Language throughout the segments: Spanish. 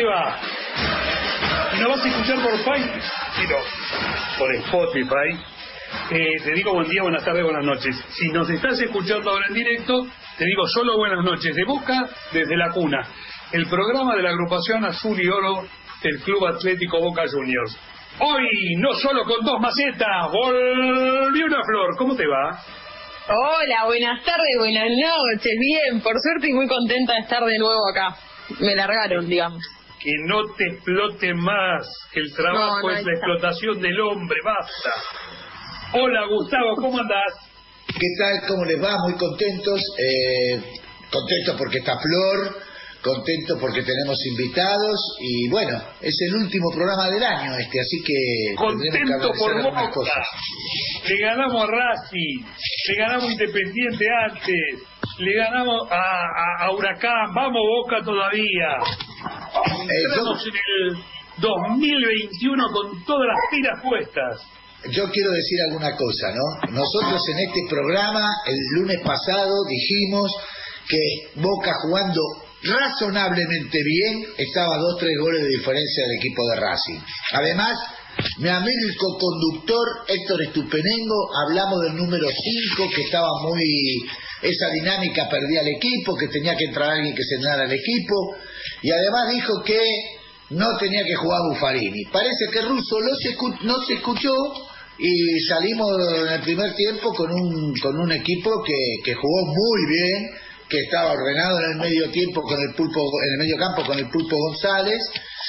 va? ¿Y nos vas a escuchar por Spotify? Sí, no, por Spotify. Te digo buen día, buenas tardes, buenas noches. Si nos estás escuchando ahora en directo, te digo solo buenas noches. De Boca desde la cuna. El programa de la agrupación Azul y Oro del Club Atlético Boca Juniors. Hoy, no solo con 2 macetas, volvió una flor. ¿Cómo te va? Hola, buenas tardes, buenas noches. Bien, por suerte y muy contenta de estar de nuevo acá. Me largaron, digamos. Que no te explote más, que el trabajo es la explotación del hombre, basta. Hola Gustavo, ¿cómo andás? ¿Qué tal? ¿Cómo les va? Muy contentos. Contentos porque está Flor, contentos porque tenemos invitados y bueno, es el último programa del año así que contento por Boca. Le ganamos a Racing, le ganamos a Independiente antes, le ganamos a Huracán, vamos Boca todavía. Entramos en el 2021 con todas las pilas puestas. Yo quiero decir alguna cosa, ¿no? Nosotros en este programa, el lunes pasado, dijimos que Boca jugando razonablemente bien, estaba 2-3 goles de diferencia del equipo de Racing. Además, mi amigo conductor Héctor Estupenengo, hablamos del número 5, que estaba esa dinámica perdía el equipo, que tenía que entrar alguien que se llenara el equipo, y además dijo que no tenía que jugar Buffarini. Parece que Russo no se escuchó y salimos en el primer tiempo con un equipo que jugó muy bien, que estaba ordenado en el medio tiempo con el Pulpo, en el medio campo con el Pulpo González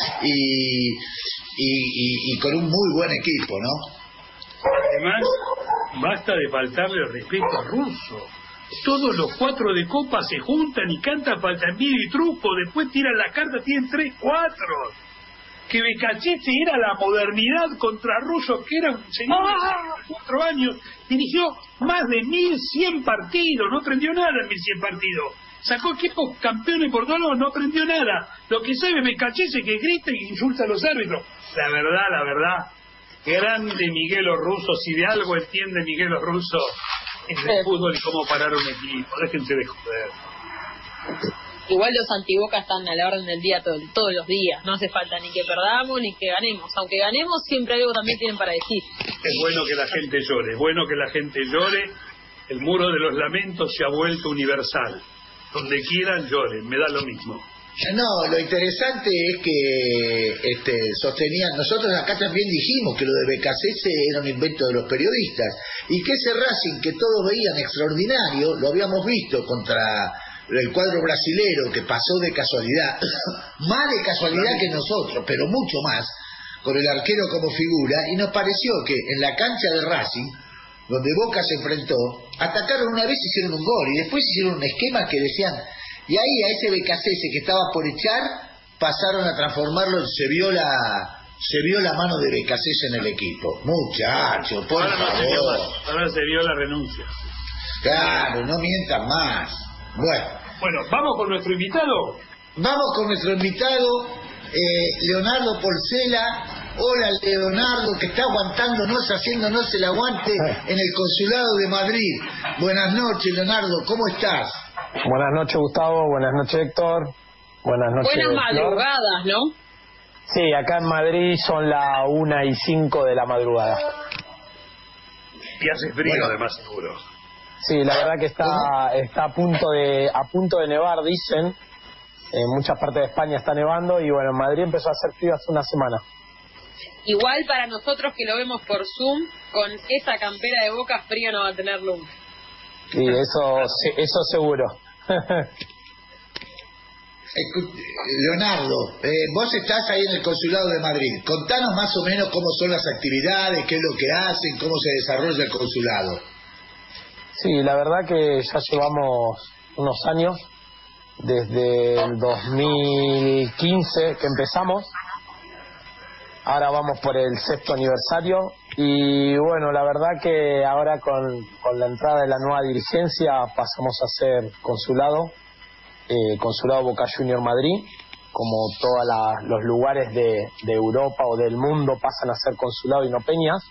y con un muy buen equipo, ¿no? Además, basta de faltarle el respeto a Russo. Todos los 4 de Copa se juntan y cantan Faltambido y Truco, después tiran la carta, tienen 3-4. Que Becachese era la modernidad contra Russo, que era un señor de 4 años, dirigió más de 1100 partidos, no aprendió nada en 1100 partidos. Sacó equipos campeones por todos lados, no aprendió nada. Lo que sabe Becachese que grita y insulta a los árbitros. La verdad, grande Miguel Russo, si de algo entiende Miguel Russo, es el fútbol y cómo parar un equipo. Déjense de joder. Igual los antibocas están a la orden del día todos los días. No hace falta ni que perdamos ni que ganemos. Aunque ganemos, siempre algo también tienen para decir. Es bueno que la gente llore, El muro de los lamentos se ha vuelto universal. Donde quieran lloren, me da lo mismo. No, lo interesante es que sostenían, nosotros acá también dijimos que lo de Becachese era un invento de los periodistas y que ese Racing que todos veían extraordinario, lo habíamos visto contra el cuadro brasilero que pasó de casualidad, más de casualidad que nosotros, pero mucho más, con el arquero como figura, y nos pareció que en la cancha de Racing, donde Boca se enfrentó, atacaron una vez y hicieron un gol y después hicieron un esquema que decían. Y ahí a ese Becachese que estaba por echar, pasaron a transformarlo, se vio la mano de Becachese en el equipo. Muchacho, por favor. Ahora se vio la renuncia. Claro, no mientan más. Bueno, ¿vamos con nuestro invitado? Vamos con nuestro invitado, Leonardo Porcela. Hola Leonardo, que está aguantándonos, haciéndonos el aguante en el Consulado de Madrid. Buenas noches Leonardo, ¿cómo estás? Buenas noches Gustavo, buenas noches Héctor, buenas noches. Buenas madrugadas, ¿no? Sí, acá en Madrid son las 1:05 de la madrugada. Y hace frío además seguro. Sí, la verdad que está a punto de nevar, dicen. En muchas partes de España está nevando y bueno, en Madrid empezó a hacer frío hace una semana. Igual para nosotros que lo vemos por Zoom, con esa campera de Boca frío no va a tener nunca. Sí, eso seguro. Leonardo, vos estás ahí en el Consulado de Madrid. Contanos más o menos cómo son las actividades, qué es lo que hacen, cómo se desarrolla el consulado. Sí, la verdad que ya llevamos unos años, desde el 2015 que empezamos. Ahora vamos por el 6º aniversario y bueno, la verdad que ahora con la entrada de la nueva dirigencia pasamos a ser consulado Boca Junior Madrid, como todos los lugares de Europa o del mundo pasan a ser consulado y no peñas.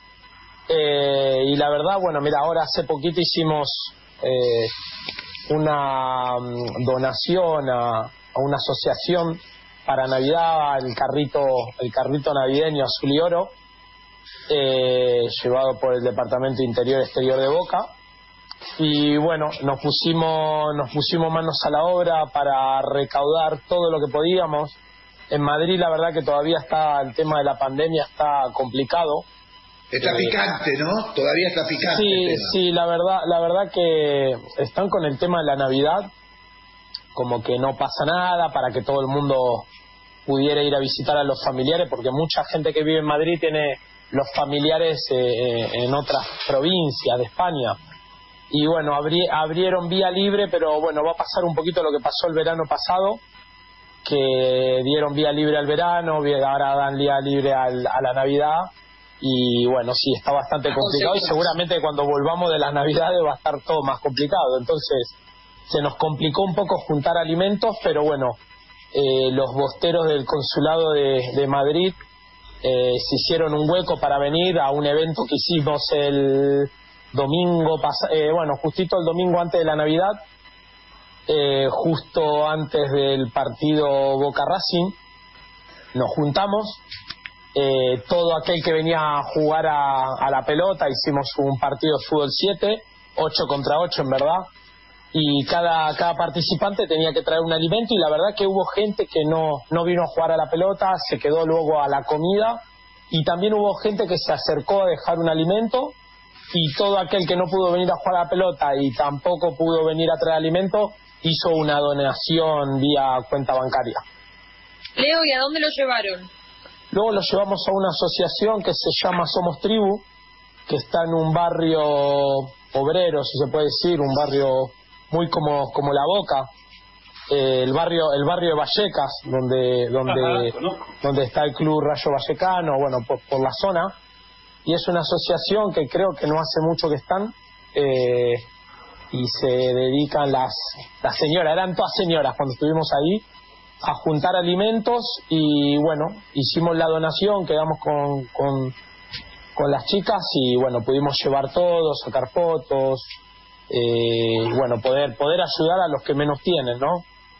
Y la verdad, bueno, mira, ahora hace poquito hicimos una donación a una asociación para Navidad, el carrito navideño azul y oro, llevado por el Departamento Interior Exterior de Boca. Y bueno, nos pusimos manos a la obra para recaudar todo lo que podíamos. En Madrid la verdad que todavía está el tema de la pandemia, está complicado. Está picante, ¿no? Todavía está picante. Sí, la verdad que están con el tema de la Navidad, como que no pasa nada, para que todo el mundo pudiera ir a visitar a los familiares, porque mucha gente que vive en Madrid tiene los familiares en otras provincias de España. Y bueno, abrieron vía libre, pero bueno, va a pasar un poquito lo que pasó el verano pasado, que dieron vía libre al verano, ahora dan vía libre a la Navidad. Y bueno, sí, está bastante complicado, y seguramente cuando volvamos de las Navidades va a estar todo más complicado. Entonces se nos complicó un poco juntar alimentos, pero bueno, los bosteros del Consulado de Madrid se hicieron un hueco para venir a un evento que hicimos el domingo justito el domingo antes de la Navidad, justo antes del partido Boca Racing. Nos juntamos, todo aquel que venía a jugar a la pelota, hicimos un partido de fútbol 7, 8 contra 8 en verdad, y cada participante tenía que traer un alimento, y la verdad que hubo gente que no vino a jugar a la pelota, se quedó luego a la comida, y también hubo gente que se acercó a dejar un alimento, y todo aquel que no pudo venir a jugar a la pelota y tampoco pudo venir a traer alimento, hizo una donación vía cuenta bancaria. Leo, ¿y a dónde lo llevaron? Luego lo llevamos a una asociación que se llama Somos Tribu, que está en un barrio obrero, si se puede decir, un barrio muy como La Boca, el barrio de Vallecas, donde está el Club Rayo Vallecano, bueno, por la zona. Y es una asociación que creo que no hace mucho que están, y se dedican las señoras, eran todas señoras cuando estuvimos ahí, a juntar alimentos. Y bueno, hicimos la donación, quedamos con las chicas, y bueno, pudimos llevar todo, sacar fotos, bueno, poder ayudar a los que menos tienen, ¿no?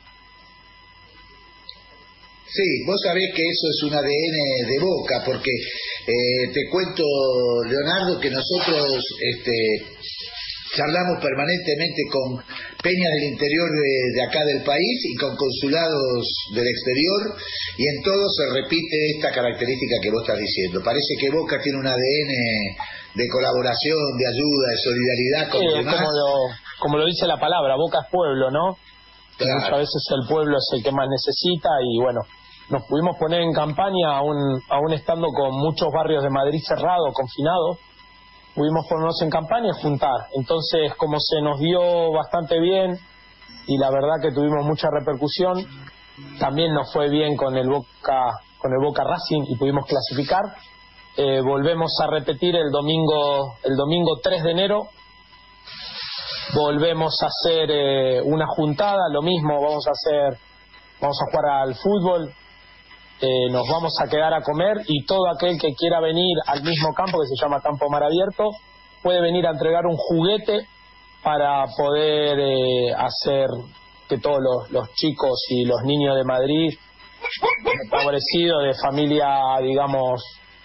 Sí, vos sabés que eso es un ADN de Boca, porque te cuento, Leonardo, que nosotros charlamos permanentemente con peñas del interior de acá del país y con consulados del exterior, y en todo se repite esta característica que vos estás diciendo. Parece que Boca tiene un ADN de colaboración, de ayuda, de solidaridad con los demás. Como lo dice la palabra, Boca es pueblo, ¿no? Claro. Muchas veces el pueblo es el que más necesita, y bueno, nos pudimos poner en campaña aún estando con muchos barrios de Madrid cerrados, confinados. Pudimos ponernos en campaña y juntar. Entonces, como se nos dio bastante bien, y la verdad que tuvimos mucha repercusión, también nos fue bien con el Boca Racing y pudimos clasificar. Volvemos a repetir el domingo 3 de enero. Volvemos a hacer una juntada, lo mismo, vamos a jugar al fútbol, nos vamos a quedar a comer, y todo aquel que quiera venir al mismo campo, que se llama Campo Mar Abierto, puede venir a entregar un juguete para poder hacer que todos los chicos y los niños de Madrid, favorecidos, de familia, digamos,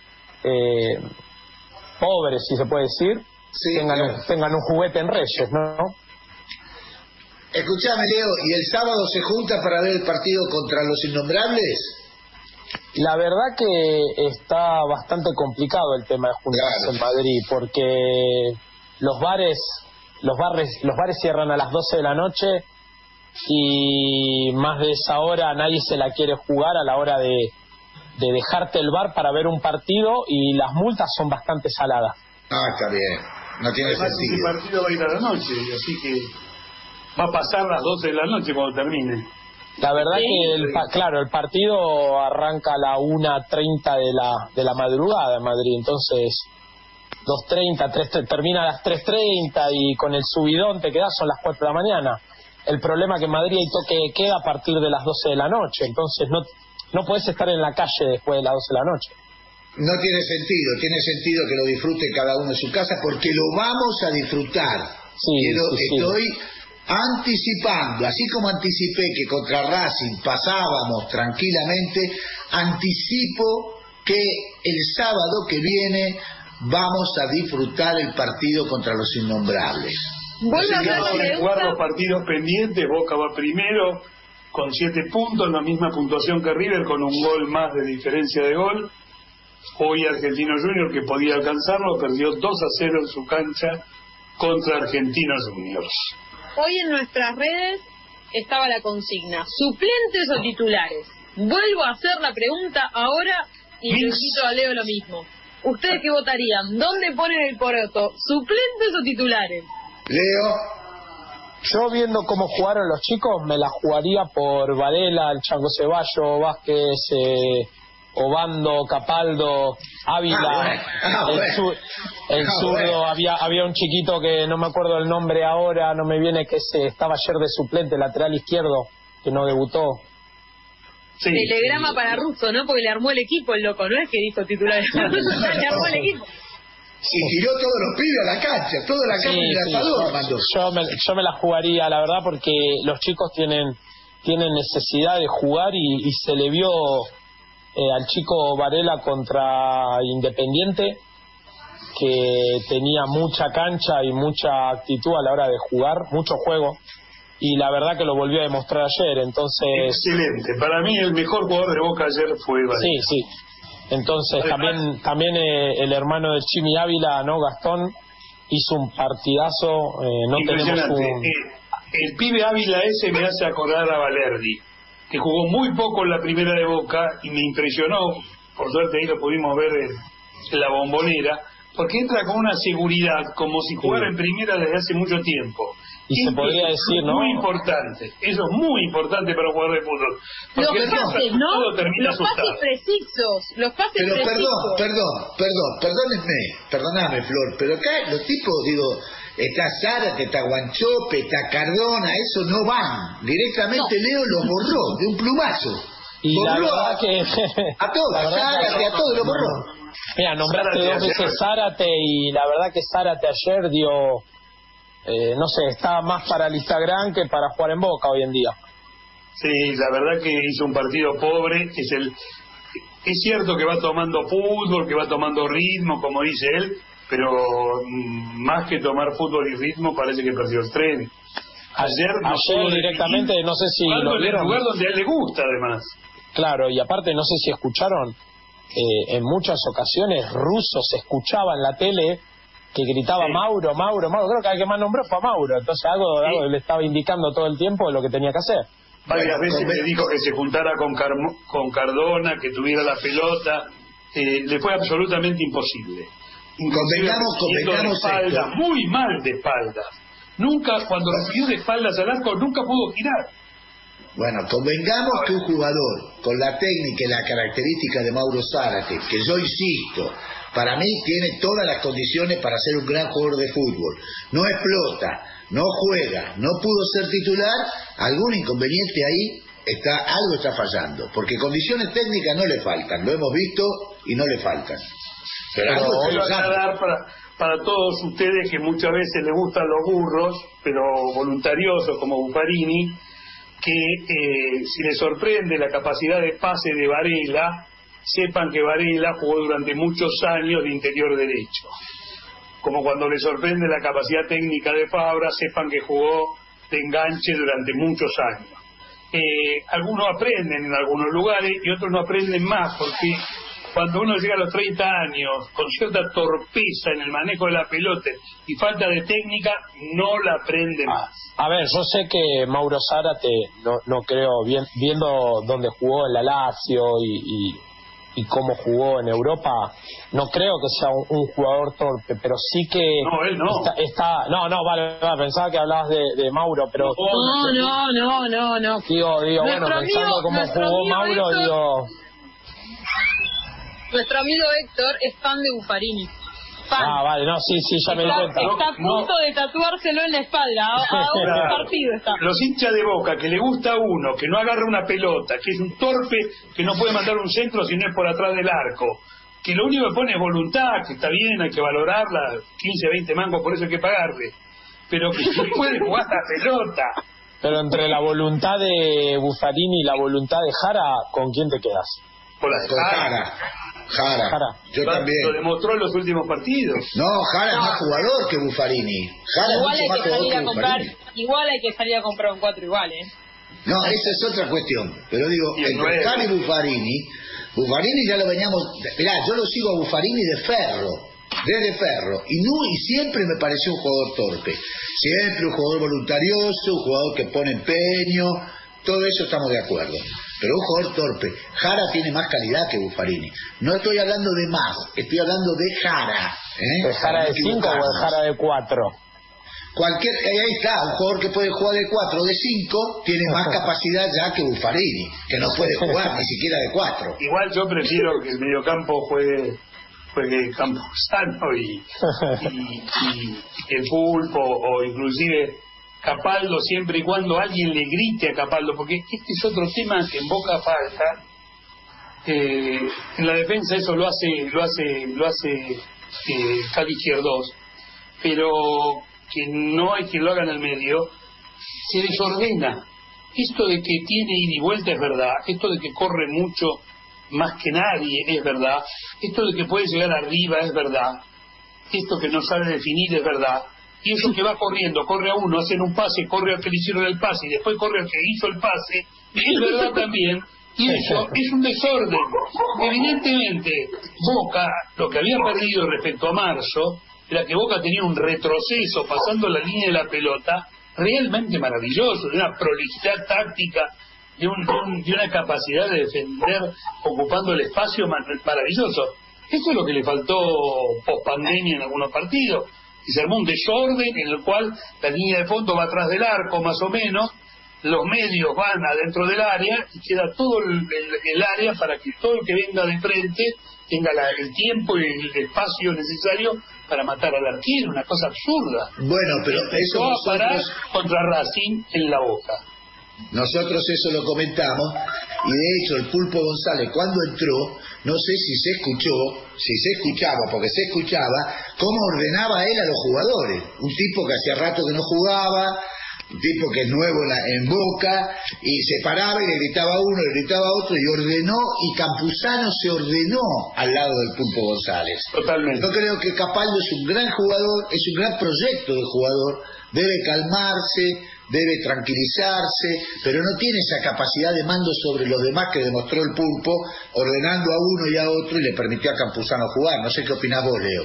pobres, si se puede decir, sí, tengan un juguete en Reyes, ¿no? Escuchame, Leo, ¿y el sábado se junta para ver el partido contra los Innombrables? La verdad que está bastante complicado el tema de juntarse en Madrid, porque los bares cierran a las 12 de la noche, y más de esa hora nadie se la quiere jugar a la hora de dejarte el bar para ver un partido, y las multas son bastante saladas. Está bien, no tiene sentido. El partido va a ir a la noche, así que va a pasar las 12 de la noche cuando termine. La verdad que el partido arranca a la 1:30 de la madrugada en Madrid, entonces 2:30, termina a las 3:30, y con el subidón te quedas son las 4 de la mañana. El problema es que en Madrid hay toque de queda a partir de las 12 de la noche, entonces no podés estar en la calle después de las 12 de la noche. No tiene sentido que lo disfrute cada uno en su casa, porque lo vamos a disfrutar. Sí. Estoy anticipando, así como anticipé que contra Racing pasábamos tranquilamente, anticipo que el sábado que viene vamos a disfrutar el partido contra los Innombrables. Vuelve a hacer la Van a jugar pregunta. los partidos pendientes. Boca va primero con 7 puntos, la misma puntuación que River, con un gol más de diferencia de gol. Hoy Argentino Junior, que podía alcanzarlo, perdió 2-0 en su cancha contra Argentinos Juniors. Hoy en nuestras redes estaba la consigna, ¿suplentes o titulares? Vuelvo a hacer la pregunta ahora y le quito a Leo lo mismo. ¿Ustedes qué votarían? ¿Dónde ponen el poroto? ¿Suplentes o titulares? Leo, Yo viendo cómo jugaron los chicos, me la jugaría por Varela, el Chango Ceballo, Vázquez, Obando, Capaldo, Ávila, el zurdo, había un chiquito que no me acuerdo el nombre ahora, no me viene, que estaba ayer de suplente, lateral izquierdo, que no debutó. Sí, Telegrama para Russo, ¿no? Porque le armó el equipo el loco, no es que dijo titulares. Le armó el equipo. y tiró todos los pibes a la cancha, toda la cancha del asador mandó. Yo me la jugaría, la verdad, porque los chicos tienen necesidad de jugar y se le vio al chico Varela contra Independiente, que tenía mucha cancha y mucha actitud a la hora de jugar, mucho juego, y la verdad que lo volvió a demostrar ayer. Entonces, excelente. Para mí el mejor jugador de Boca ayer fue Varela. sí. Entonces también el hermano de Chimi Ávila, ¿no? Gastón, hizo un partidazo. No tenemos Impresionante. El pibe Ávila ese me hace acordar a Valerdi, que jugó muy poco en la primera de Boca y me impresionó. Por suerte ahí lo pudimos ver en la Bombonera, porque entra con una seguridad como si jugara en primera desde hace mucho tiempo. Y se podría decir, ¿no? Muy importante. Eso es muy importante para un jugador de fútbol. Los Porque pases, ¿no? todo termina Los pases asustado. precisos. Los pases Pero precisos. perdóname Flor, pero acá los tipos, digo, está Zárate, está Guanchope, está Cardona, eso no van. Directamente Leo los borró de un plumazo. Y la Borró verdad que a todos, a Zárate, a todos lo borró. mira, nombraste Zárate dos veces ayer. Zárate, y la verdad que Zárate ayer dio, no sé, estaba más para el Instagram que para jugar en Boca hoy en día. Sí, la verdad que hizo un partido pobre. Es cierto que va tomando fútbol, que va tomando ritmo, como dice él, pero más que tomar fútbol y ritmo, parece que perdió el tren. Ayer Directamente, no sé si lo en el vieron. lugar donde a él le gusta, además. Claro, y aparte no sé si escucharon, en muchas ocasiones Russo se escuchaba en la tele que gritaba Sí. Mauro, creo que el que más nombró fue a Mauro, entonces algo le estaba indicando todo el tiempo de lo que tenía que hacer. Varias veces le dijo que se juntara con Cardona, que tuviera la pelota. Le fue absolutamente imposible. Convengamos de espalda, esto. muy mal de espaldas. Nunca, cuando recibió de espaldas al arco, nunca pudo girar. Bueno, convengamos que un jugador con la técnica y la característica de Mauro Zárate, que yo insisto, para mí tiene todas las condiciones para ser un gran jugador de fútbol, no explota, no juega, no pudo ser titular, algún inconveniente ahí algo está fallando, porque condiciones técnicas no le faltan, lo hemos visto y no le faltan. Pero algo está Quiero fallando. aclarar para todos ustedes que muchas veces les gustan los burros, pero voluntariosos como Buffarini, que si les sorprende la capacidad de pase de Varela, sepan que Varela jugó durante muchos años de interior derecho. Como cuando les sorprende la capacidad técnica de Fabra, sepan que jugó de enganche durante muchos años. Algunos aprenden en algunos lugares y otros no aprenden más, porque cuando uno llega a los 30 años con cierta torpeza en el manejo de la pelota y falta de técnica, no la aprende más. A ver, yo sé que Mauro Zárate, no creo, viendo dónde jugó en la Lazio y cómo jugó en Europa, no creo que sea un jugador torpe, pero sí que No, él no. vale, pensaba que hablabas de Mauro, pero No. digo, bueno, pensando cómo jugó Mauro, Héctor, digo, nuestro amigo Héctor es fan de Buffarini. Fan. vale, sí, ya me di cuenta. Está a punto de tatuárselo en la espalda. A un partido está. Los hinchas de Boca, que le gusta a uno, que no agarra una pelota, que es un torpe, que no puede mandar un centro si no es por atrás del arco, que lo único que pone es voluntad, que está bien, hay que valorarla, 15, 20 mangos, por eso hay que pagarle. pero que se puede jugar la pelota. Pero entre la voluntad de Buffarini y la voluntad de Jara, ¿con quién te quedas? Con la de Jara. Yo también. Lo demostró en los últimos partidos. No, Jara es más jugador que Buffarini. Jara igual es hay mucho que más salir jugador a que comprar, Buffarini. igual hay que salir a comprar un 4 igual, No, esa es otra cuestión. Pero digo, entre Jara y Buffarini ya lo veníamos... Mirá, yo lo sigo a Buffarini de ferro. Desde ferro, y siempre me pareció un jugador torpe, siempre un jugador voluntarioso, un jugador que pone empeño, todo eso estamos de acuerdo, pero un jugador torpe. Jara tiene más calidad que Buffarini, no estoy hablando de más, estoy hablando de Jara, ¿De Jara de 5 o de Jara de 4? Ahí está, un jugador que puede jugar de 4 o de 5 tiene más capacidad ya que Buffarini, que no puede jugar ni siquiera de 4. Igual yo prefiero que el mediocampo juegue Campuzano y el Pulpo, o inclusive Capaldo, siempre y cuando alguien le grite a Capaldo, porque este es otro tema que en Boca falta. En la defensa eso lo hace Cali Izquierdos, pero que no hay quien lo haga en el medio, se desordena. Esto de que tiene ida y vuelta es verdad, esto de que corre mucho más que nadie es verdad, esto de que puede llegar arriba es verdad, esto que no sabe definir es verdad, y eso que va corriendo, corre a uno, hacen un pase, corre al que le hicieron el pase y después corre al que hizo el pase, es verdad también, y eso es un desorden. Evidentemente Boca, lo que había perdido respecto a marzo era que Boca tenía un retroceso pasando la línea de la pelota realmente maravilloso, de una prolijidad táctica, de una capacidad de defender ocupando el espacio maravilloso. Eso es lo que le faltó post pandemia en algunos partidos, y se armó un desorden en el cual la línea de fondo va atrás del arco más o menos, los medios van adentro del área y queda todo el área para que todo el que venga de frente tenga el tiempo y el espacio necesario para matar al arquero, una cosa absurda. Bueno, pero eso va a parar contra Racing en la Boca. Nosotros eso lo comentamos, y de hecho el Pulpo González cuando entró, no sé si se escuchaba, porque se escuchaba cómo ordenaba él a los jugadores, un tipo que hacía rato que no jugaba, un tipo que es nuevo en Boca, y se paraba y le gritaba a uno, le gritaba a otro, y ordenó, y Campuzano se ordenó al lado del Pulpo González. Totalmente. Yo creo que Capaldo es un gran jugador, es un gran proyecto de jugador, debe calmarse, debe tranquilizarse, pero no tiene esa capacidad de mando sobre los demás que demostró el Pulpo, ordenando a uno y a otro, y le permitió a Campuzano jugar. No sé qué opinás vos, Leo.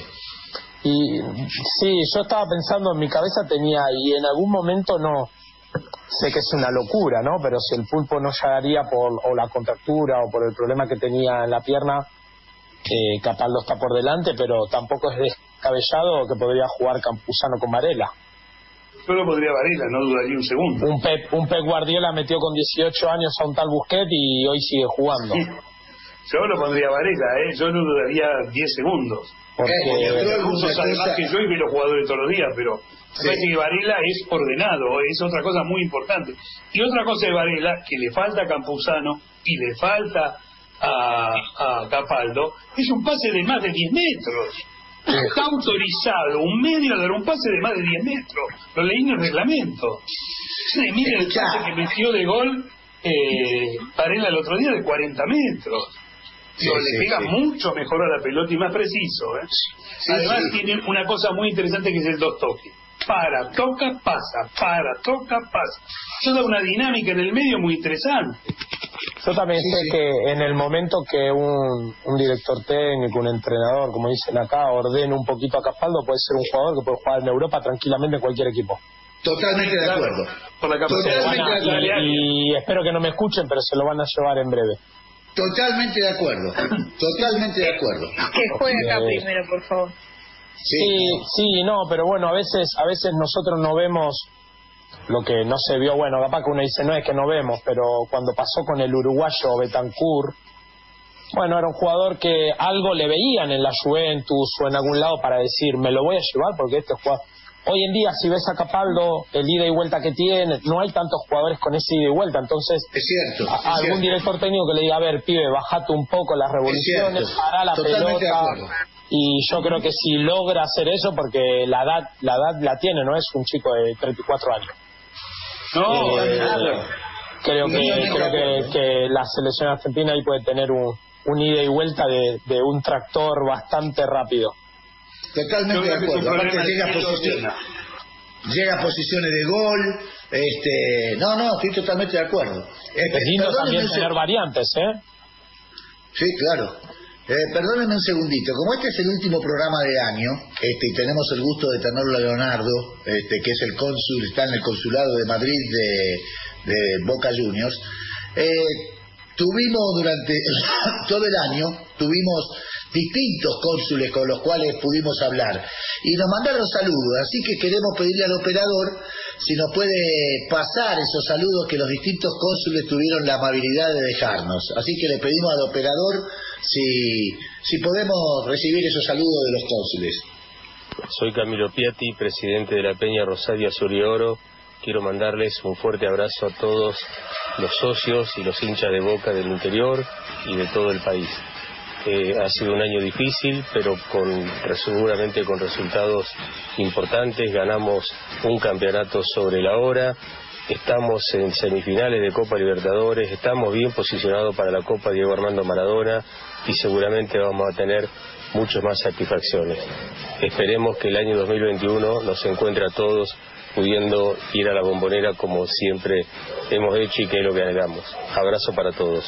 Y sí, yo estaba pensando, en mi cabeza tenía, y en algún momento no, sé que es una locura, ¿no? Pero si el Pulpo no llegaría por o la contractura o por el problema que tenía en la pierna, Capaldo está por delante, pero tampoco es descabellado que podría jugar Campuzano con Varela. Solo podría Varela, no dudaría un segundo. Un Pep Guardiola metió con 18 años a un tal Busquets y hoy sigue jugando. Yo lo pondría Varela, yo no dudaría 10 segundos. Porque Rusos además que yo y ve los jugadores todos los días, pero me parece que Varela es ordenado, es otra cosa muy importante. Y otra cosa de Varela, que le falta a Campuzano y le falta a Capaldo, es un pase de más de 10 metros. Está autorizado un medio a dar un pase de más de 10 metros. Lo leí en el reglamento. Miren el pase que metió de gol Varela el otro día de 40 metros. Le pega mucho mejor a la pelota y más preciso. Además tiene una cosa muy interesante que es el dos toques. Para, toca, pasa, para, toca, pasa. Eso da una dinámica en el medio muy interesante. Yo también sé que en el momento que un director técnico, un entrenador, como dicen acá, ordene un poquito a Capaldo, puede ser un jugador que puede jugar en Europa tranquilamente en cualquier equipo. Totalmente de acuerdo. Por la capacidad. Y espero que no me escuchen, pero se lo van a llevar en breve. Totalmente de acuerdo. Totalmente de acuerdo. Que juegue acá primero, por favor. Sí, no, pero bueno, a veces nosotros no vemos lo que no se vio. Bueno, capaz que uno dice no es que no vemos, pero cuando pasó con el uruguayo Bentancur, bueno, era un jugador que algo le veían en la Juventus o en algún lado para decir me lo voy a llevar porque este jugador. Hoy en día, si ves a Capaldo, el ida y vuelta que tiene, no hay tantos jugadores con ese ida y vuelta. Entonces, es cierto, algún director técnico que le diga, a ver, pibe, bajate un poco las revoluciones, pará la pelota. y yo creo que si logra hacer eso, porque la edad la tiene, no es un chico de 34 años. No, Creo que la selección argentina ahí puede tener un ida y vuelta de un tractor bastante rápido. Totalmente de acuerdo. Aparte llega a posiciones de gol. No, estoy totalmente de acuerdo. Es lindo también tener variantes, ¿eh? Sí, claro. Perdónenme un segundito. Como este es el último programa del año, y tenemos el gusto de tenerlo a Leonardo, que es el cónsul, está en el consulado de Madrid de Boca Juniors. Tuvimos durante todo el año, distintos cónsules con los cuales pudimos hablar y nos mandaron saludos, así que queremos pedirle al operador si nos puede pasar esos saludos que los distintos cónsules tuvieron la amabilidad de dejarnos. Así que le pedimos al operador si podemos recibir esos saludos de los cónsules. Soy Camilo Piatti, presidente de la Peña Rosario Azul y Oro. Quiero mandarles un fuerte abrazo a todos los socios y los hinchas de Boca del interior y de todo el país. Ha sido un año difícil, pero seguramente con resultados importantes. Ganamos un campeonato sobre la hora, estamos en semifinales de Copa Libertadores, estamos bien posicionados para la Copa Diego Armando Maradona y seguramente vamos a tener muchas más satisfacciones. Esperemos que el año 2021 nos encuentre a todos pudiendo ir a la Bombonera como siempre hemos hecho y que es lo que anhelamos. Abrazo para todos.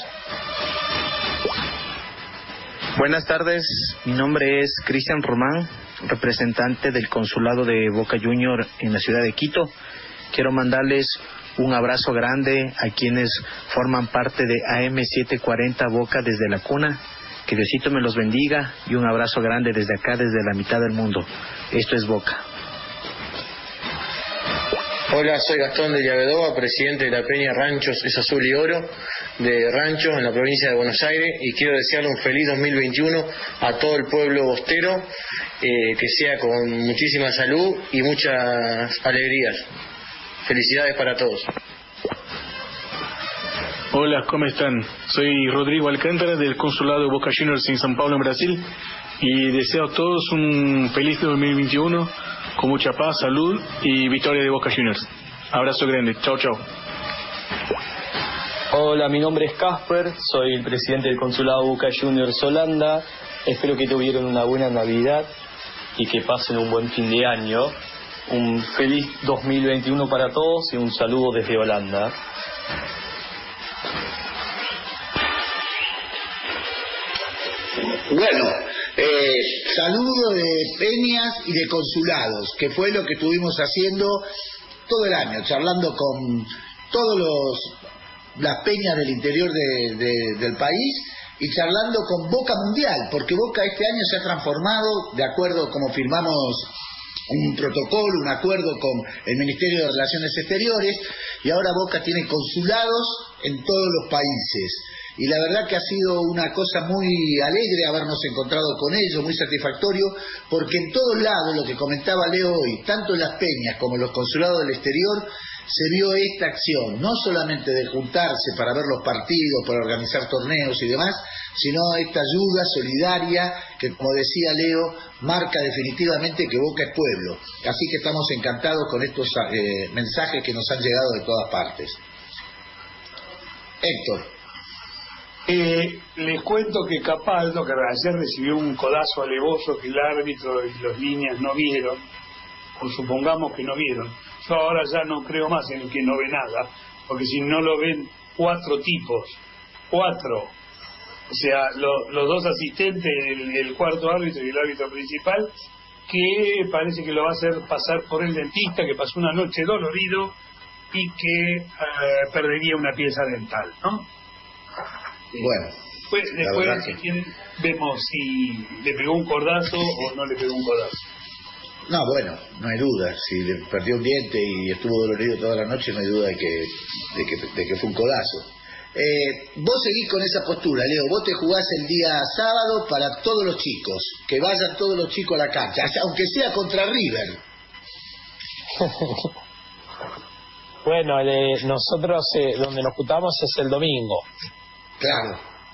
Buenas tardes, mi nombre es Cristian Román, representante del Consulado de Boca Junior en la ciudad de Quito. Quiero mandarles un abrazo grande a quienes forman parte de AM740 Boca desde la cuna. Que Diosito me los bendiga y un abrazo grande desde acá, desde la mitad del mundo. Esto es Boca. Hola, soy Gastón de Llavedova, presidente de la Peña Ranchos es Azul y Oro de Ranchos en la provincia de Buenos Aires, y quiero desearle un feliz 2021 a todo el pueblo bostero, que sea con muchísima salud y muchas alegrías. Felicidades para todos. Hola, ¿cómo están? Soy Rodrigo Alcántara del Consulado de Boca Juniors en São Paulo, en Brasil, y deseo a todos un feliz 2021 con mucha paz, salud y victoria de Boca Juniors. Abrazo grande. Chao, chao. Hola, mi nombre es Casper, soy el presidente del Consulado Boca Juniors Holanda. Espero que tuvieron una buena Navidad y que pasen un buen fin de año. Un feliz 2021 para todos y un saludo desde Holanda. Bueno, saludo de peñas y de consulados, que fue lo que estuvimos haciendo todo el año, charlando con las peñas del interior del país y charlando con Boca Mundial, porque Boca este año se ha transformado, de acuerdo como firmamos un protocolo, un acuerdo con el Ministerio de Relaciones Exteriores, y ahora Boca tiene consulados en todos los países. Y la verdad que ha sido una cosa muy alegre habernos encontrado con ellos, muy satisfactorio, porque en todos lados, lo que comentaba Leo hoy, tanto en las peñas como en los consulados del exterior, se vio esta acción, no solamente de juntarse para ver los partidos, para organizar torneos y demás, sino esta ayuda solidaria que, como decía Leo, marca definitivamente que Boca es pueblo. Así que estamos encantados con estos mensajes que nos han llegado de todas partes. Héctor. Les cuento que Capaldo, que ayer recibió un codazo alevoso que el árbitro y los líneas no vieron, o supongamos que no vieron. Yo ahora ya no creo más en el que no ve nada, porque si no lo ven 4 tipos, 4, o sea, los 2 asistentes, el cuarto árbitro y el árbitro principal, que parece que lo va a hacer pasar por el dentista, que pasó una noche dolorido y que perdería una pieza dental, ¿no? Bueno, después si quieren, vemos si le pegó un cordazo o no le pegó un codazo. No, bueno, no hay duda. Si le perdió un diente y estuvo dolorido toda la noche, no hay duda de que fue un codazo. Vos seguís con esa postura, Leo. Vos te jugás el día sábado para todos los chicos. Que vayan todos los chicos a la cancha, aunque sea contra River. Bueno, nosotros donde nos juntamos es el domingo. Claro.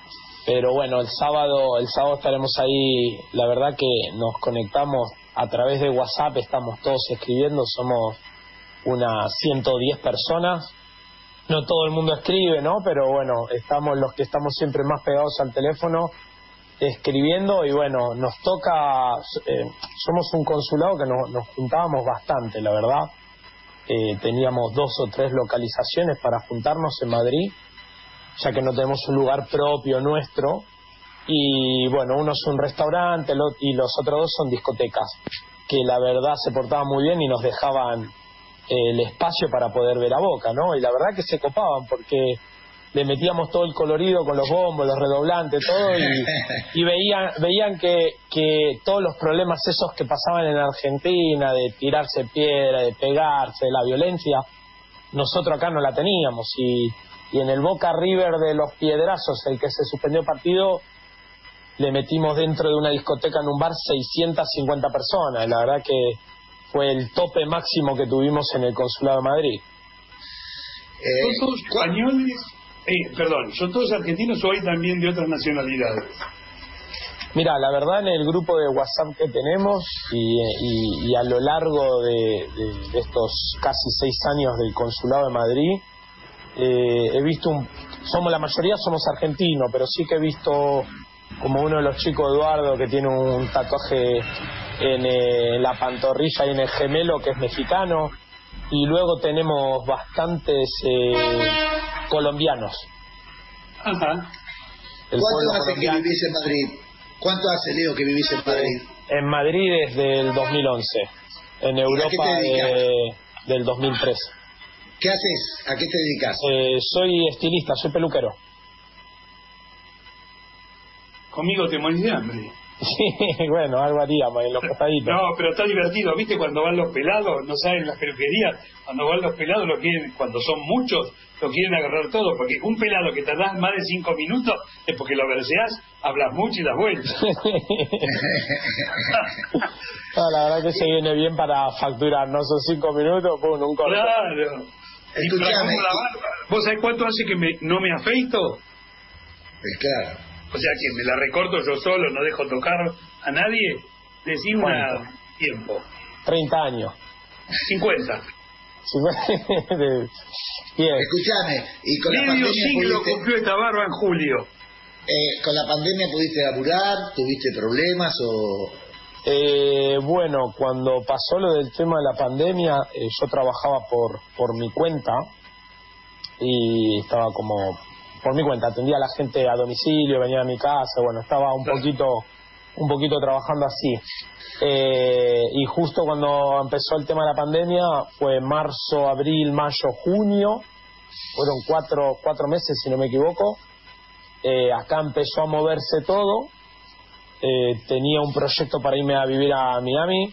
Pero bueno, el sábado estaremos ahí. La verdad que nos conectamos a través de WhatsApp, estamos todos escribiendo, somos unas 110 personas. No todo el mundo escribe, ¿no? Pero bueno, estamos los que estamos siempre más pegados al teléfono escribiendo, y bueno, nos toca, somos un consulado que nos juntábamos bastante, la verdad. Teníamos 2 o 3 localizaciones para juntarnos en Madrid, ya que no tenemos un lugar propio nuestro, y bueno, uno es un restaurante y los otros 2 son discotecas, que la verdad se portaban muy bien y nos dejaban el espacio para poder ver a Boca, ¿no? Y la verdad que se copaban, porque le metíamos todo el colorido con los bombos, los redoblantes, todo, y veían que todos los problemas esos que pasaban en Argentina, de tirarse piedra, de pegarse, de la violencia, nosotros acá no la teníamos, y en el Boca River de los piedrazos, el que se suspendió partido, le metimos dentro de una discoteca en un bar 650 personas, la verdad que fue el tope máximo que tuvimos en el Consulado de Madrid. ¿Son todos españoles? ¿Son todos argentinos o hay también de otras nacionalidades? Mira, la verdad, en el grupo de WhatsApp que tenemos y a lo largo de estos casi 6 años del Consulado de Madrid, he visto la mayoría somos argentinos, pero sí que he visto como uno de los chicos, Eduardo, que tiene un tatuaje en la pantorrilla y en el gemelo, que es mexicano, y luego tenemos bastantes colombianos. Ajá. ¿Cuánto hace que vivís en Madrid? ¿Cuánto hace, Leo, que vivís en Madrid? En Madrid desde el 2011, en Europa del 2003. ¿Qué haces? ¿A qué te dedicas? Soy estilista, soy peluquero. Conmigo te morís de hambre. Sí, bueno, algo haríamos en los costaditos. No, pero está divertido, ¿viste? Cuando van los pelados, no saben las peluquerías, cuando van los pelados lo quieren, cuando son muchos, lo quieren agarrar todo, porque un pelado que tardás más de 5 minutos es porque lo verseás, hablas mucho y das vueltas. No, la verdad que se viene bien para facturar, no son 5 minutos, pum, un corte. Claro. Escuchame, ¿Vos sabés cuánto hace que no me afeito? Claro. O sea que me la recorto yo solo, no dejo tocar a nadie. Decir un tiempo. 30 años. 50. Bien. Escuchame, y con medio la pandemia siglo cumplió esta barba en julio. ¿Con la pandemia pudiste laburar? ¿Tuviste problemas o...? Bueno, cuando pasó lo del tema de la pandemia, yo trabajaba por mi cuenta y estaba como por mi cuenta, atendía a la gente a domicilio, venía a mi casa, bueno, estaba un poquito trabajando así. Y justo cuando empezó el tema de la pandemia, fue marzo, abril, mayo, junio, fueron cuatro meses si no me equivoco. Acá empezó a moverse todo. Tenía un proyecto para irme a vivir a Miami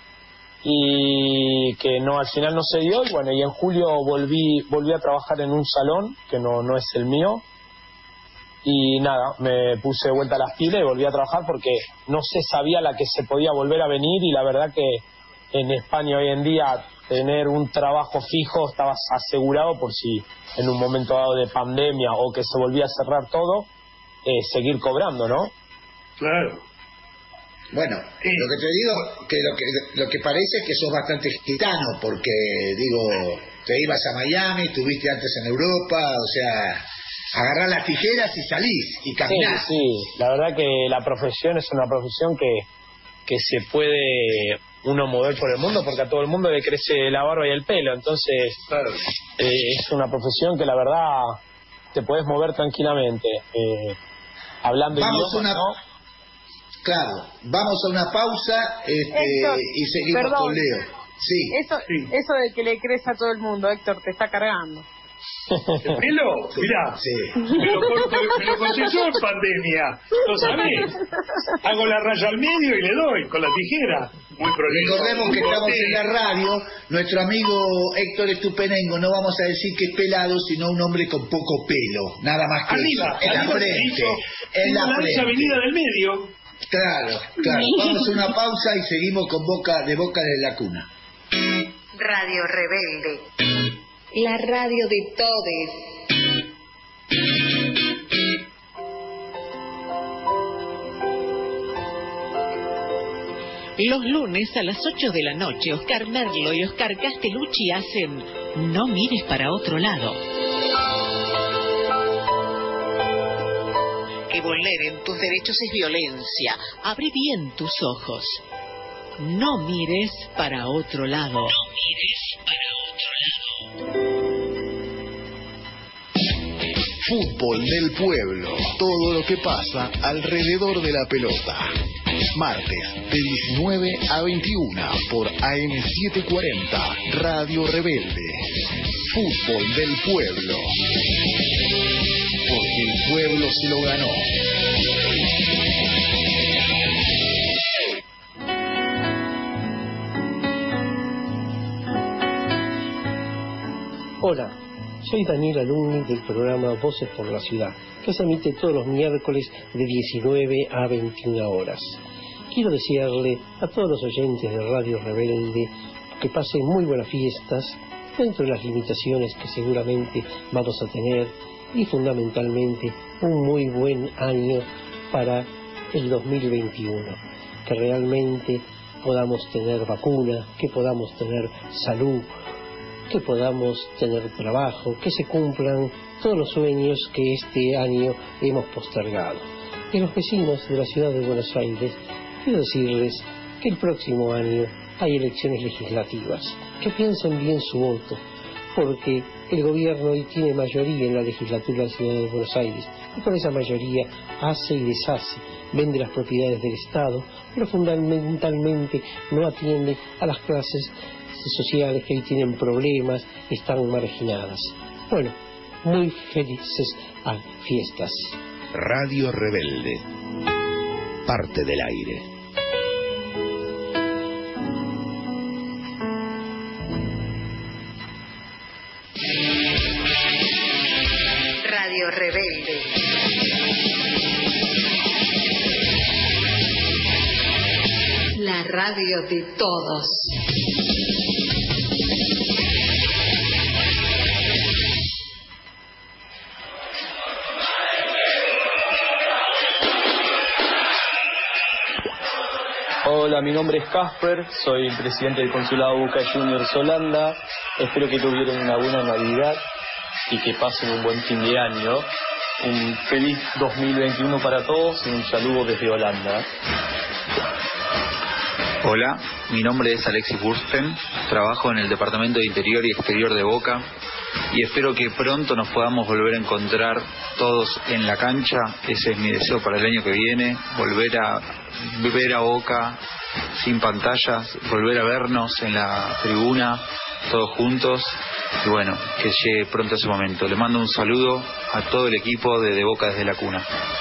y que al final no se dio, y bueno, y en julio volví a trabajar en un salón que no es el mío, y nada, me puse de vuelta a las pilas y volví a trabajar porque no se sabía la que se podía volver a venir, y la verdad que en España hoy en día tener un trabajo fijo estabas asegurado por si en un momento dado de pandemia o que se volvía a cerrar todo, seguir cobrando, ¿no? Claro. Bueno, lo que te digo, que lo que parece es que sos bastante gitano, porque, digo, te ibas a Miami, estuviste antes en Europa, o sea, agarrás las tijeras y salís, y caminás. Sí, la verdad que la profesión es una profesión que se puede uno mover por el mundo, porque a todo el mundo le crece la barba y el pelo, entonces claro. Es una profesión que la verdad te puedes mover tranquilamente. Hablando idiomas, ¿no? Claro, vamos a una pausa Héctor, y seguimos perdón. con Leo. Sí. Eso de que le crece a todo el mundo, Héctor, te está cargando. ¿El pelo? Mirá, sí. me lo corté yo en pandemia, ¿lo sabés? Hago la raya al medio y le doy con la tijera. Muy prolijo. Recordemos que estamos en la radio, nuestro amigo Héctor Estupenengo, no vamos a decir que es pelado, sino un hombre con poco pelo, nada más que arriba, eso, en la frente, en la frente. Avenida del Medio. Claro, vamos a una pausa y seguimos con Boca desde la cuna. Radio Rebelde, la radio de todes. Los lunes a las 8 de la noche, Oscar Merlo y Oscar Castellucci hacen No mires para otro lado. Que vulneren tus derechos es violencia. Abre bien tus ojos. No mires para otro lado. No mires para otro lado. Fútbol del pueblo. Todo lo que pasa alrededor de la pelota. Martes de 19 a 21 por AM740 Radio Rebelde. Fútbol del pueblo. Porque el pueblo se lo ganó. Hola, soy Daniel Alumni del programa Voces por la Ciudad, que se emite todos los miércoles de 19 a 21 horas. Quiero desearle a todos los oyentes de Radio Rebelde que pasen muy buenas fiestas, dentro de las limitaciones que seguramente vamos a tener, y fundamentalmente un muy buen año para el 2021, que realmente podamos tener vacuna, que podamos tener salud, que podamos tener trabajo, que se cumplan todos los sueños que este año hemos postergado. Y a los vecinos de la ciudad de Buenos Aires, quiero decirles que el próximo año hay elecciones legislativas, que piensen bien su voto, porque el gobierno hoy tiene mayoría en la legislatura de la ciudad de Buenos Aires, y con esa mayoría hace y deshace, vende las propiedades del Estado, pero fundamentalmente no atiende a las clases sociales que hoy tienen problemas, están marginadas. Bueno, muy felices fiestas. Radio Rebelde. Parte del aire. Radio Rebelde. La radio de todos. Hola, mi nombre es Casper, soy el presidente del Consulado Boca Juniors Holanda. Espero que tuvieran una buena Navidad y que pasen un buen fin de año. Un feliz 2021 para todos y un saludo desde Holanda. Hola, mi nombre es Alexis Bursten, trabajo en el Departamento de Interior y Exterior de Boca y espero que pronto nos podamos volver a encontrar todos en la cancha. Ese es mi deseo para el año que viene, volver a ver a Boca sin pantallas, volver a vernos en la tribuna todos juntos y bueno, que llegue pronto ese momento. Le mando un saludo a todo el equipo de Boca desde la cuna.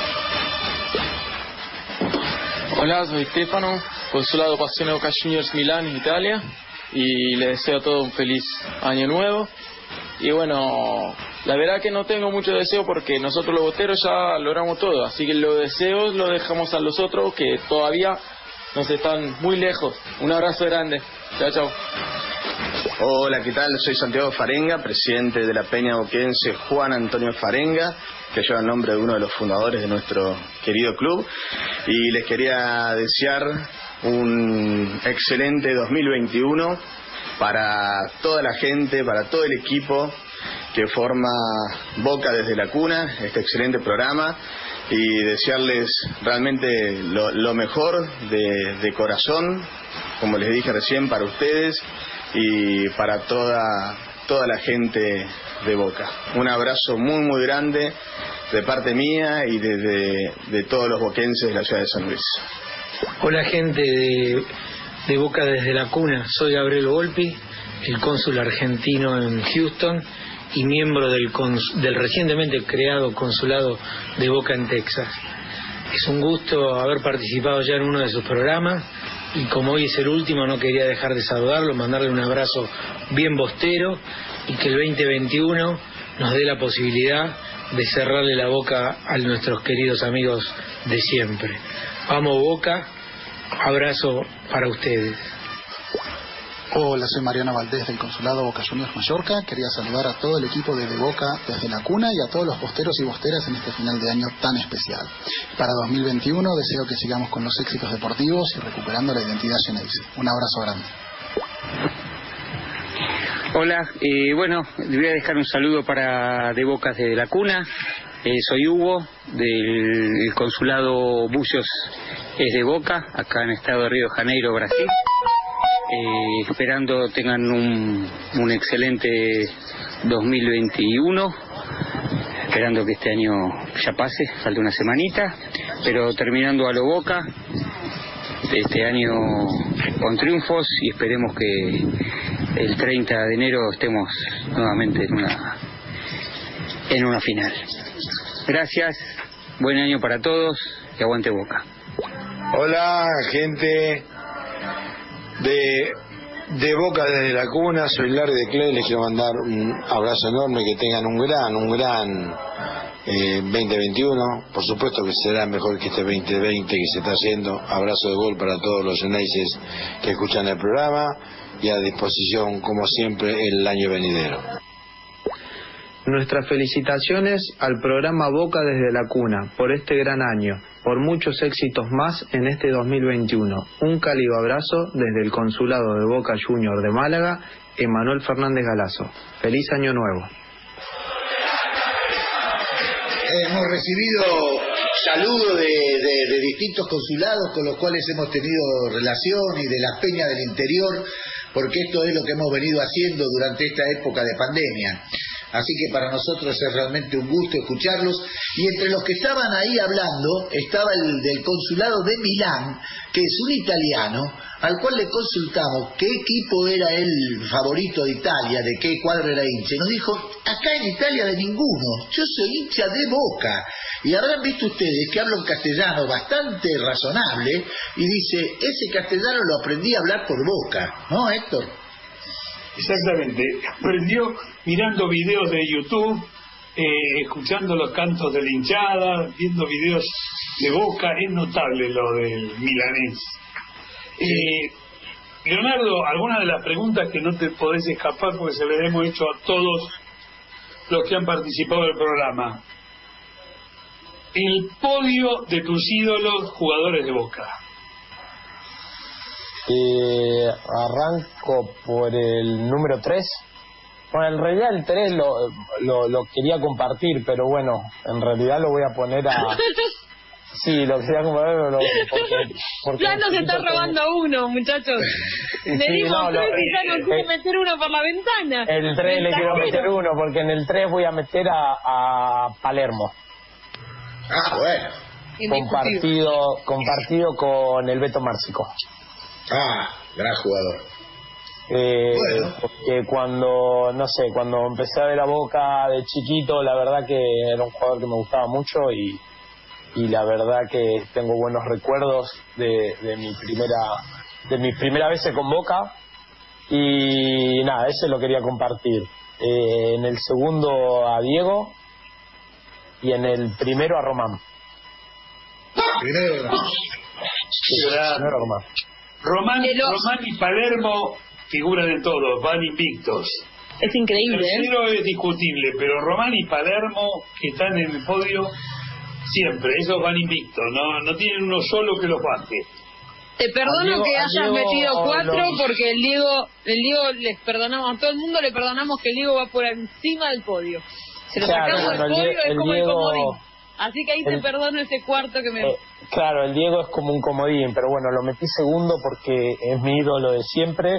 Hola, soy Stefano, Consulado Passione Boca Juniors Milán, Italia, y les deseo a todos un feliz año nuevo. Y bueno, la verdad que no tengo mucho deseo porque nosotros los boteros ya logramos todo, así que los deseos los dejamos a los otros que todavía nos están muy lejos. Un abrazo grande. Chao, chao. Hola, ¿qué tal? Soy Santiago Farenga, presidente de la peña boquense Juan Antonio Farenga, que lleva el nombre de uno de los fundadores de nuestro querido club, y les quería desear un excelente 2021 para toda la gente, para todo el equipo que forma Boca desde la cuna, este excelente programa, y desearles realmente lo mejor de corazón, como les dije recién, para ustedes y para toda la gente de Boca. Un abrazo muy muy grande de parte mía y de todos los boquenses de la ciudad de San Luis. Hola, gente de Boca desde la cuna, soy Gabriel Volpi, el cónsul argentino en Houston y miembro del recientemente creado consulado de Boca en Texas. Es un gusto haber participado ya en uno de sus programas y como hoy es el último no quería dejar de saludarlo, mandarle un abrazo bien bostero y que el 2021 nos dé la posibilidad de cerrarle la boca a nuestros queridos amigos de siempre. Vamos Boca, abrazo para ustedes. Hola, soy Mariana Valdés del Consulado Boca Juniors Mallorca. Quería saludar a todo el equipo de Boca desde la cuna y a todos los bosteros y bosteras en este final de año tan especial. Para 2021 deseo que sigamos con los éxitos deportivos y recuperando la identidad Geneise. Un abrazo grande. Hola, bueno, voy a dejar un saludo para de Boca desde la cuna. Soy Hugo del Consulado Bullos es de Boca, acá en el estado de Río de Janeiro, Brasil. Esperando tengan un excelente 2021, esperando que este año ya pase, falta una semanita, pero terminando a lo Boca, este año con triunfos, y esperemos que el 30 de enero estemos nuevamente en una final. Gracias, buen año para todos y aguante Boca. Hola, gente de Boca desde la cuna, soy Larry de Clay, les quiero mandar un abrazo enorme, que tengan un gran 2021, por supuesto que será mejor que este 2020 que se está haciendo. Abrazo de gol para todos los Geneises que escuchan el programa y a disposición como siempre el año venidero. Nuestras felicitaciones al programa Boca desde la cuna por este gran año, por muchos éxitos más en este 2021. Un cálido abrazo desde el Consulado de Boca Juniors de Málaga, Emanuel Fernández Galazo. Feliz año nuevo. Hemos recibido saludos de distintos consulados con los cuales hemos tenido relación y de las peñas del interior, porque esto es lo que hemos venido haciendo durante esta época de pandemia. Así que para nosotros es realmente un gusto escucharlos. Y entre los que estaban ahí hablando estaba el del consulado de Milán, que es un italiano, al cual le consultamos qué equipo era el favorito de Italia, de qué cuadro era hincha. Y nos dijo, acá en Italia de ninguno, yo soy hincha de Boca. Y habrán visto ustedes que habla un castellano bastante razonable, y dice, ese castellano lo aprendí a hablar por Boca, ¿no, Héctor? Exactamente, aprendió mirando videos de YouTube, escuchando los cantos de la hinchada, viendo videos de Boca. Es notable lo del milanés. Leonardo, algunas de las preguntas que no te podés escapar porque se las hemos hecho a todos los que han participado del programa. El podio de tus ídolos jugadores de Boca. Arranco por el número 3. Bueno, en realidad el 3 lo quería compartir, pero bueno, en realidad lo voy a poner a... Sí, lo quería compartir, porque ya nos está robando uno, muchachos. Le dimos 3 y ya nos quiere meter uno por la ventana. El 3 le quiero meter uno, porque en el 3 voy a meter a Palermo. Ah, bueno. Compartido con el Beto Márcico. Ah, gran jugador. Bueno. Porque cuando empecé a ver a Boca de chiquito, la verdad que era un jugador que me gustaba mucho y la verdad que tengo buenos recuerdos de mis primeras veces con Boca, y nada, ese lo quería compartir. En el segundo a Diego y en el primero a Román. Primero a Román. Román y Palermo figuran en todos, van invictos. Es increíble. El tercero es discutible, pero Román y Palermo, que están en el podio siempre, esos van invictos, no tienen uno solo que los baje. Te perdono que hayas metido 4 porque el Diego les perdonamos, a todo el mundo le perdonamos que el Diego va por encima del podio. Se lo sacamos del podio, es como el comodín. Así que ahí te perdono ese cuarto que me... Claro, el Diego es como un comodín, pero bueno, lo metí segundo porque es mi ídolo de siempre,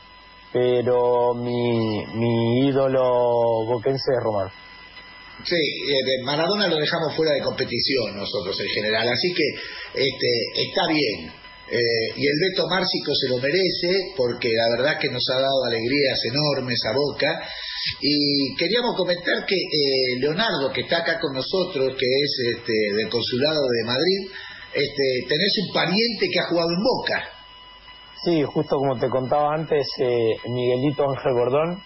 pero mi ídolo boquense es Román. Sí, Maradona lo dejamos fuera de competición nosotros en general, así que está bien. Y el Beto Márcico se lo merece porque la verdad que nos ha dado alegrías enormes a Boca. Y queríamos comentar que Leonardo, que está acá con nosotros, que es del Consulado de Madrid, tenés un pariente que ha jugado en Boca. Sí, justo como te contaba antes, Miguelito Ángel Gordón.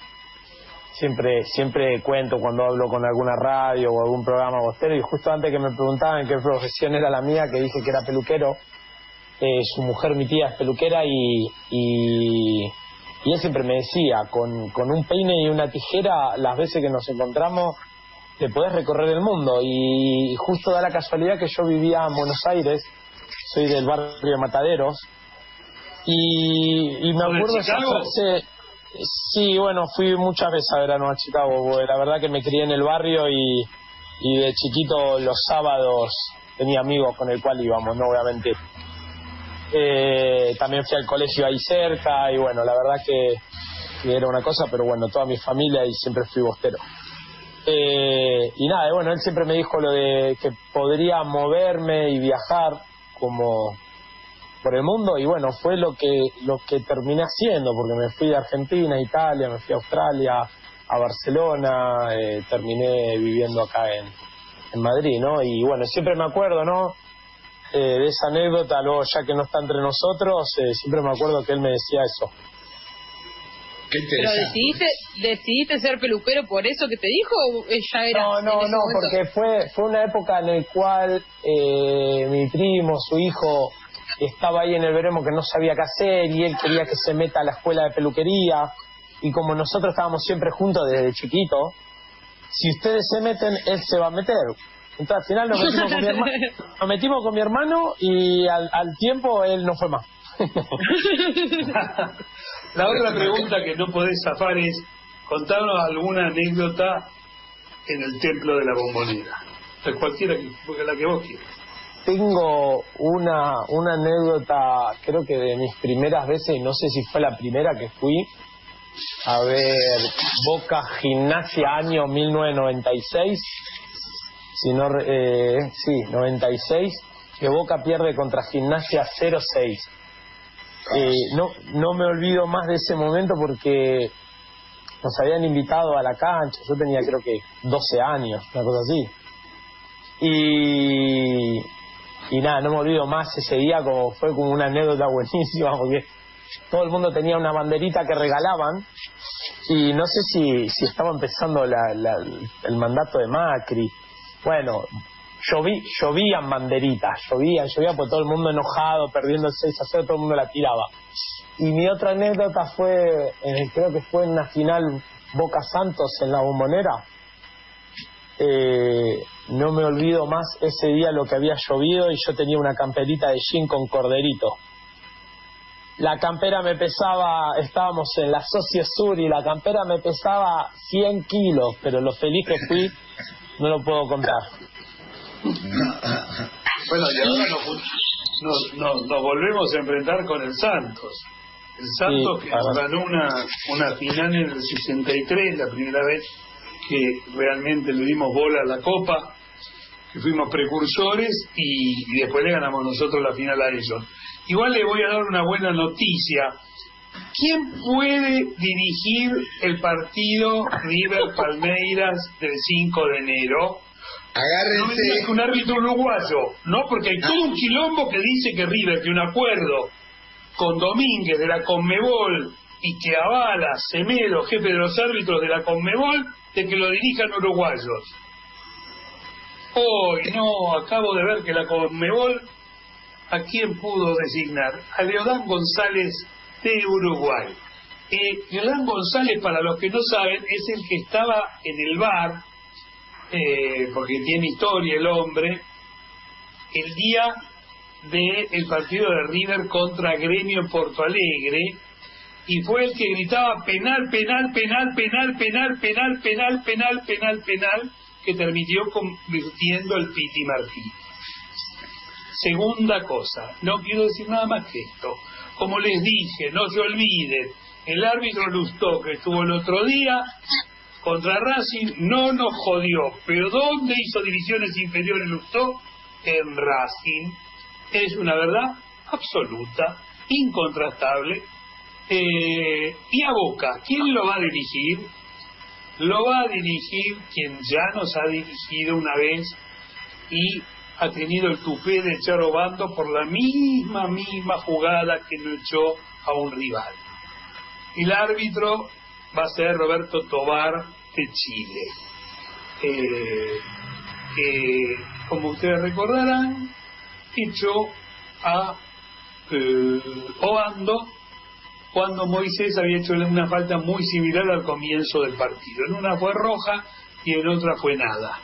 Siempre cuento cuando hablo con alguna radio o algún programa bostero, y justo antes que me preguntaban qué profesión era la mía, que dije que era peluquero. Su mujer, mi tía, es peluquera, y y él siempre me decía, con un peine y una tijera, las veces que nos encontramos, te podés recorrer el mundo. Y justo da la casualidad que yo vivía en Buenos Aires, soy del barrio de Mataderos, y me acuerdo de esa frase. Sí, bueno, fui muchas veces a verano a Chicago, porque la verdad que me crié en el barrio y de chiquito los sábados tenía amigos con el cual íbamos, ¿no? Obviamente. También fui al colegio ahí cerca y bueno, la verdad que era una cosa, pero bueno, toda mi familia y siempre fui bostero. Y nada, bueno, él siempre me dijo lo de que podría moverme y viajar como por el mundo, y bueno, fue lo que terminé haciendo, porque me fui de Argentina a Italia, me fui a Australia, a Barcelona, terminé viviendo acá en Madrid, ¿no? Y bueno, siempre me acuerdo, ¿no? De esa anécdota, luego ya que no está entre nosotros, siempre me acuerdo que él me decía eso. Qué interesante. ¿Pero decidiste ser peluquero por eso que te dijo o ya era? No, porque fue una época en la cual mi primo, su hijo, estaba ahí en el veremo que no sabía qué hacer y él quería que se meta a la escuela de peluquería, y como nosotros estábamos siempre juntos desde chiquito, si ustedes se meten, él se va a meter. Entonces al final nos metimos con mi hermano y al tiempo él no fue más. La otra pregunta que no podés zafar es, contanos alguna anécdota en el templo de la Bombonera, cualquiera, la que vos quieras. Tengo una anécdota, creo que de mis primeras veces, y no sé si fue la primera que fui a ver Boca Gimnasia año 1996, si no, sí, 96, que Boca pierde contra Gimnasia 0-6. No me olvido más de ese momento porque nos habían invitado a la cancha, yo tenía creo que 12 años, una cosa así. Y nada, no me olvido más ese día, fue como una anécdota buenísima, porque todo el mundo tenía una banderita que regalaban, y no sé si estaba empezando el mandato de Macri. Bueno, llovían banderitas, llovía porque todo el mundo enojado, perdiendo el 6-0, todo el mundo la tiraba. Y mi otra anécdota fue, creo que fue en una final Boca Santos en la Bombonera. No me olvido más ese día lo que había llovido y yo tenía una camperita de jean con corderito. La campera me pesaba, estábamos en la Socio Sur y la campera me pesaba 100 kilos, pero lo feliz que fui no lo puedo contar. Bueno, y ahora nos volvemos a enfrentar con el Santos. El Santos sí, que ganó una final en el 63, la primera vez que realmente le dimos bola a la Copa, que fuimos precursores, y después le ganamos nosotros la final a ellos. Igual le voy a dar una buena noticia. ¿Quién puede dirigir el partido River Palmeiras del 5 de enero? Agárrense. No, un árbitro uruguayo, ¿no? Porque hay todo un quilombo que dice que River tiene un acuerdo con Domínguez de la Conmebol y que avala Semedo, jefe de los árbitros de la Conmebol, de que lo dirijan uruguayos. Hoy no, acabo de ver que la Conmebol, ¿a quién pudo designar? A Leodán González de Uruguay. Leodán González, para los que no saben, es el que estaba en el VAR, porque tiene historia el hombre, el día del partido de River contra Gremio en Porto Alegre, y fue el que gritaba penal, penal, penal, penal, penal, penal, penal, penal, penal, penal, que terminó convirtiendo el Piti Martínez. Segunda cosa, no quiero decir nada más que esto. Como les dije, no se olviden, el árbitro Lustó, que estuvo el otro día contra Racing, no nos jodió. ¿Pero dónde hizo divisiones inferiores Lustó? En Racing. Es una verdad absoluta, incontrastable. Y a Boca, ¿quién lo va a dirigir? Lo va a dirigir quien ya nos ha dirigido una vez y ha tenido el tupé de echar obando por la misma jugada que no echó a un rival. El árbitro va a ser Roberto Tobar de Chile, que como ustedes recordarán echó a Obando cuando Moisés había hecho una falta muy similar al comienzo del partido. En una fue roja y en otra fue nada.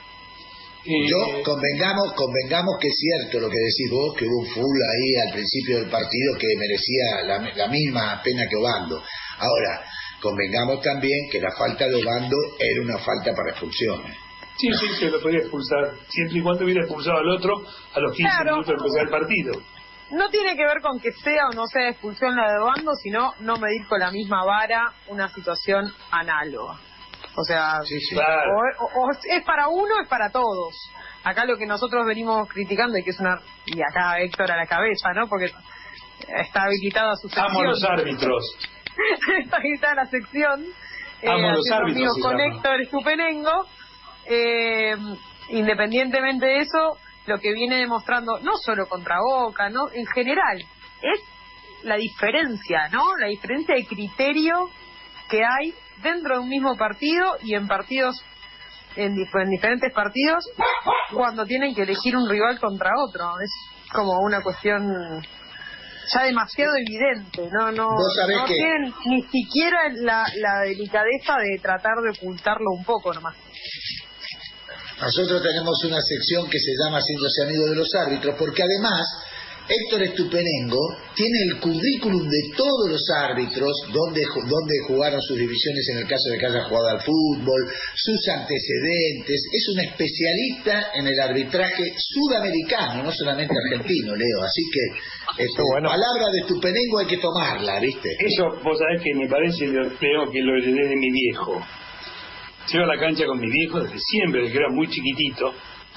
Convengamos que es cierto lo que decís vos, que hubo un full ahí al principio del partido que merecía la misma pena que Obando. Ahora, convengamos también que la falta de Obando era una falta para expulsiones. Sí, se lo podía expulsar, siempre y cuando hubiera expulsado al otro a los 15 minutos de empezar el partido. No tiene que ver con que sea o no sea expulsión la de Obando, sino no medir con la misma vara una situación análoga. O sea, claro. o es para uno, es para todos. Acá lo que nosotros venimos criticando, y que es y acá Héctor a la cabeza, ¿no? Porque está habilitada su sección. Amo los árbitros. Está habilitada la sección. Amo los árbitros. Con Héctor Estupenengo. Independientemente de eso, lo que viene demostrando, no solo contra Boca, no, en general, es la diferencia, ¿no? La diferencia de criterio que hay dentro de un mismo partido y en partidos, en diferentes partidos, cuando tienen que elegir un rival contra otro. Es como una cuestión ya demasiado evidente, no tienen ni siquiera la delicadeza de tratar de ocultarlo un poco nomás. Nosotros tenemos una sección que se llama Haciéndose Amigo de los Árbitros, porque además Héctor Estupenengo tiene el currículum de todos los árbitros, donde jugaron sus divisiones en el caso de que haya jugado al fútbol, sus antecedentes. Es un especialista en el arbitraje sudamericano, no solamente argentino, Leo. Así que palabra de Estupenengo hay que tomarla, ¿viste? Eso, vos sabés que me parece, Leo, que lo heredé de mi viejo. Yo a la cancha con mi viejo desde siempre, desde que era muy chiquitito,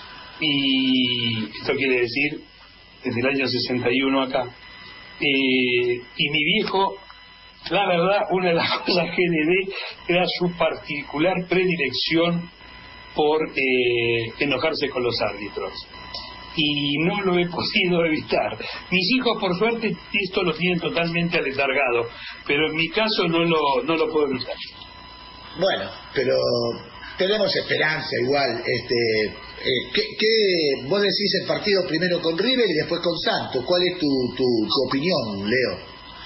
y esto quiere decir desde el año 61 acá, y mi viejo, la verdad, una de las cosas que heredé era su particular predilección por enojarse con los árbitros, y no lo he podido evitar. Mis hijos, por suerte, esto lo tienen totalmente aletargado, pero en mi caso no lo puedo evitar. Bueno, pero tenemos esperanza igual. ¿Qué vos decís el partido primero con River y después con Santos? ¿Cuál es tu opinión, Leo?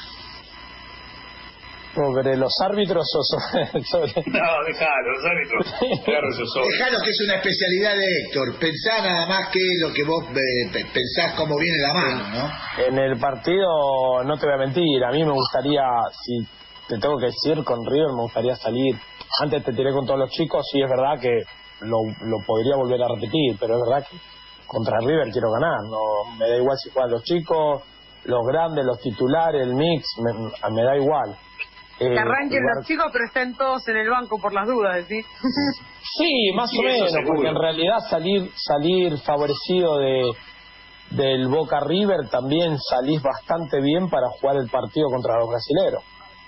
¿Sobre los árbitros o sobre... No, dejalo, los árbitros. Dejalo, que es una especialidad de Héctor. Pensá nada más que lo que vos pensás cómo viene la mano, ¿no? En el partido, no te voy a mentir, a mí me gustaría, si te tengo que decir, con River me gustaría salir. Antes te tiré con todos los chicos, sí es verdad que lo podría volver a repetir, pero es verdad que contra River quiero ganar. No me da igual si juegan los chicos, los grandes, los titulares, el mix, me da igual. Que arranquen los chicos, pero estén todos en el banco por las dudas, ¿sí? Sí, más o menos, porque en realidad salir favorecido del Boca River, también salís bastante bien para jugar el partido contra los brasileros.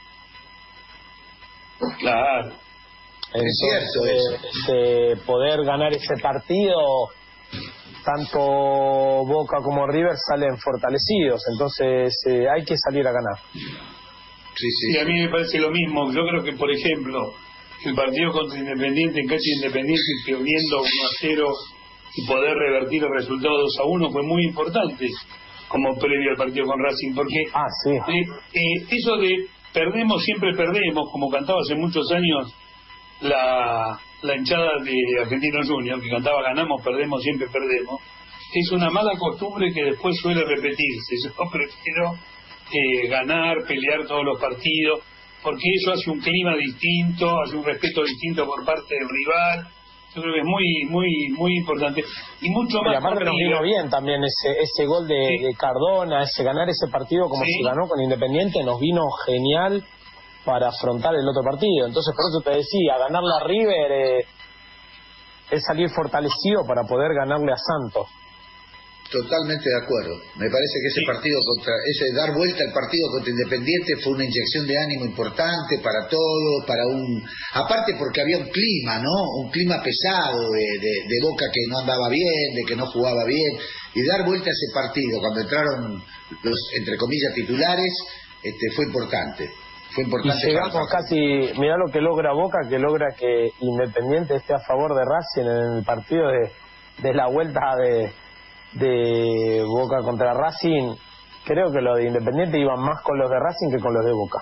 Claro. Entonces, es cierto, poder ganar ese partido, tanto Boca como River salen fortalecidos, entonces hay que salir a ganar. Sí, a mí me parece lo mismo. Yo creo que, por ejemplo, el partido contra Independiente, en cancha de Independiente, perdiendo 1-0 y poder revertir el resultado 2-1 fue muy importante como previo al partido con Racing, porque eso de perdemos, siempre perdemos, como cantaba hace muchos años la hinchada de Argentinos Juniors, que cantaba ganamos, perdemos, siempre perdemos, es una mala costumbre que después suele repetirse. Yo prefiero ganar, pelear todos los partidos, porque eso hace un clima distinto, hace un respeto distinto por parte del rival. Yo creo que es muy importante y mucho más. Y aparte nos vino bien también ese gol de Cardona, ganar ese partido como se ganó con Independiente, nos vino genial para afrontar el otro partido. Entonces, por eso te decía, ganarle a River es salir fortalecido para poder ganarle a Santos. Totalmente de acuerdo. Me parece que ese dar vuelta al partido contra Independiente fue una inyección de ánimo importante para todos, aparte porque había un clima, ¿no? Un clima pesado de Boca que no andaba bien, de que no jugaba bien, y dar vuelta a ese partido cuando entraron los, entre comillas, titulares, fue importante. Fue importante. Y llegamos casi, mirá lo que logra Boca, que logra que Independiente esté a favor de Racing en el partido de la vuelta de Boca contra Racing. Creo que los de Independiente iban más con los de Racing que con los de Boca.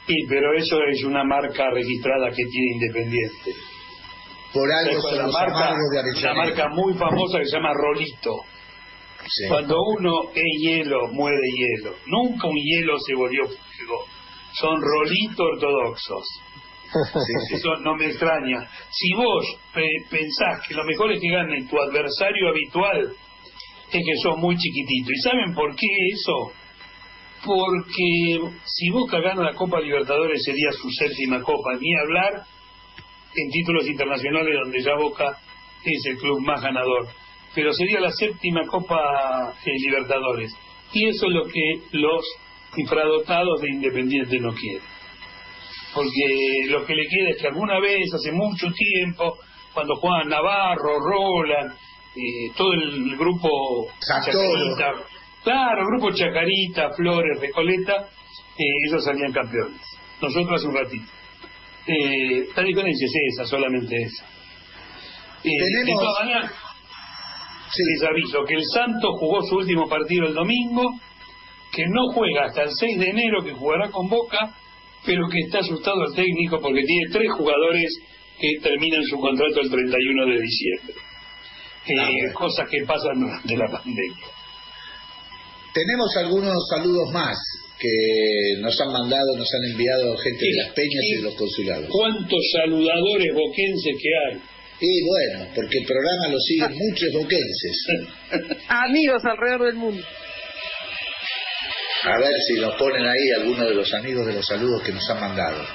Sí, pero eso es una marca registrada que tiene Independiente. Por algo son la los marca, amargos de Avellaneda. una marca muy famosa que se llama Rolito. Sí. Cuando uno es hielo, muere hielo. Nunca un hielo se volvió fuego. Son Rolito ortodoxos. Sí. Eso no me extraña. Si vos pensás que lo mejor es que gane tu adversario habitual, es que sos muy chiquitito. ¿Y saben por qué eso? Porque si Boca gana la Copa Libertadores sería su 7ª Copa, ni hablar en títulos internacionales donde ya Boca es el club más ganador, pero sería la 7ª Copa Libertadores, y eso es lo que los infradotados de Independiente no quieren, porque lo que le queda es que alguna vez, hace mucho tiempo, cuando jugaban Navarro, Roland, todo el grupo Chacarita, claro, el grupo Chacarita, Flores, Recoleta, ellos salían campeones. Nosotros hace un ratito. La diferencia es esa, solamente esa. De todas maneras, les aviso que el Santos jugó su último partido el domingo, que no juega hasta el 6 de enero, que jugará con Boca, pero que está asustado el técnico porque tiene 3 jugadores que terminan su contrato el 31 de diciembre. Cosas que pasan durante la pandemia. Tenemos algunos saludos más que nos han mandado, nos han enviado gente de las peñas y de los consulados. ¿Cuántos saludadores boquenses que hay? Y bueno, porque el programa lo siguen muchos boquenses. Amigos alrededor del mundo. A ver si nos ponen ahí algunos de los amigos de los saludos que nos han mandado.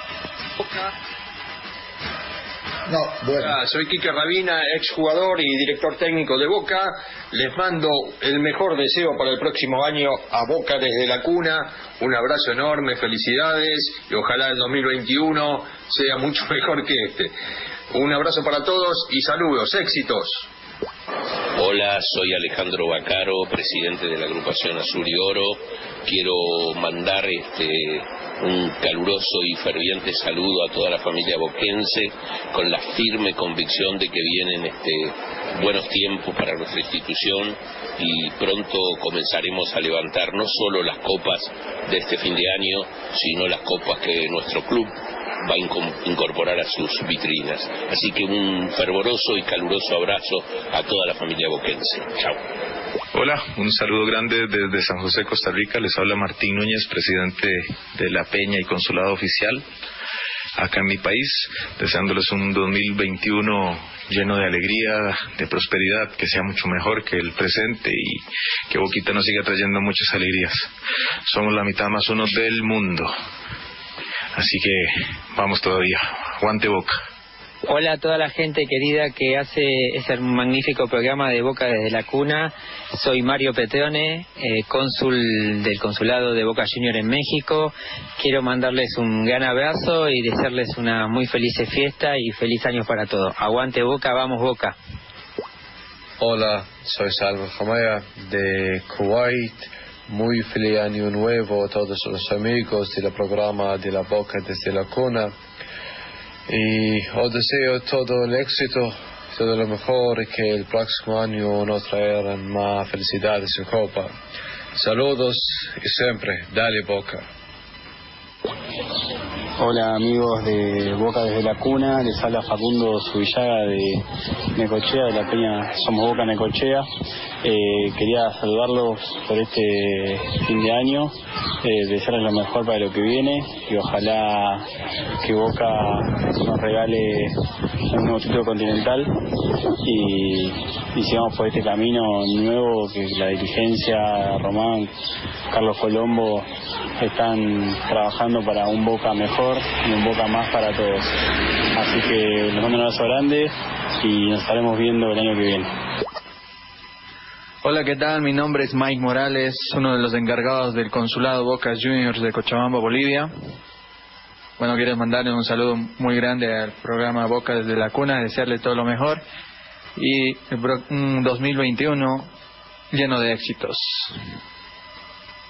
No, bueno. Soy Quique Rabina, exjugador y director técnico de Boca. Les mando el mejor deseo para el próximo año a Boca desde la cuna. Un abrazo enorme, felicidades y ojalá el 2021 sea mucho mejor que este. Un abrazo para todos y saludos, éxitos. Hola, soy Alejandro Bacaro, presidente de la agrupación Azul y Oro. Quiero mandar un caluroso y ferviente saludo a toda la familia boquense, con la firme convicción de que vienen buenos tiempos para nuestra institución y pronto comenzaremos a levantar no solo las copas de este fin de año, sino las copas que nuestro club va a incorporar a sus vitrinas. Así que un fervoroso y caluroso abrazo a toda la familia boquense. Chao. Hola, un saludo grande desde San José, Costa Rica. Les habla Martín Núñez, presidente de La Peña y consulado oficial acá en mi país, deseándoles un 2021 lleno de alegría, de prosperidad, que sea mucho mejor que el presente y que Boquita nos siga trayendo muchas alegrías. Somos la mitad más uno del mundo. Así que vamos todavía. Aguante Boca. Hola a toda la gente querida que hace ese magnífico programa de Boca desde la cuna. Soy Mario Peteone, cónsul del consulado de Boca Junior en México. Quiero mandarles un gran abrazo y desearles una muy feliz fiesta y feliz año para todos. Aguante Boca, vamos Boca. Hola, soy Salvo Jamaya de Kuwait. Muy feliz año nuevo a todos los amigos del programa de la Boca desde la cuna. Y os deseo todo el éxito, todo lo mejor, y que el próximo año nos traerán más felicidades en Copa. Saludos y siempre, dale Boca. Hola amigos de Boca desde la cuna, les habla Facundo Zubillaga de Necochea, de la Peña Somos Boca Necochea. Quería saludarlos por este fin de año, desearles lo mejor para lo que viene y ojalá que Boca nos regale un nuevo título continental y sigamos por este camino nuevo que la dirigencia, Román, Carlos Colombo están trabajando para un Boca mejor y un Boca más para todos. Así que les mando un abrazo grande y nos estaremos viendo el año que viene. Hola, ¿qué tal? Mi nombre es Mike Morales, uno de los encargados del consulado Boca Juniors de Cochabamba, Bolivia. Bueno, quiero mandarle un saludo muy grande al programa Boca desde la cuna, desearle todo lo mejor y un 2021 lleno de éxitos.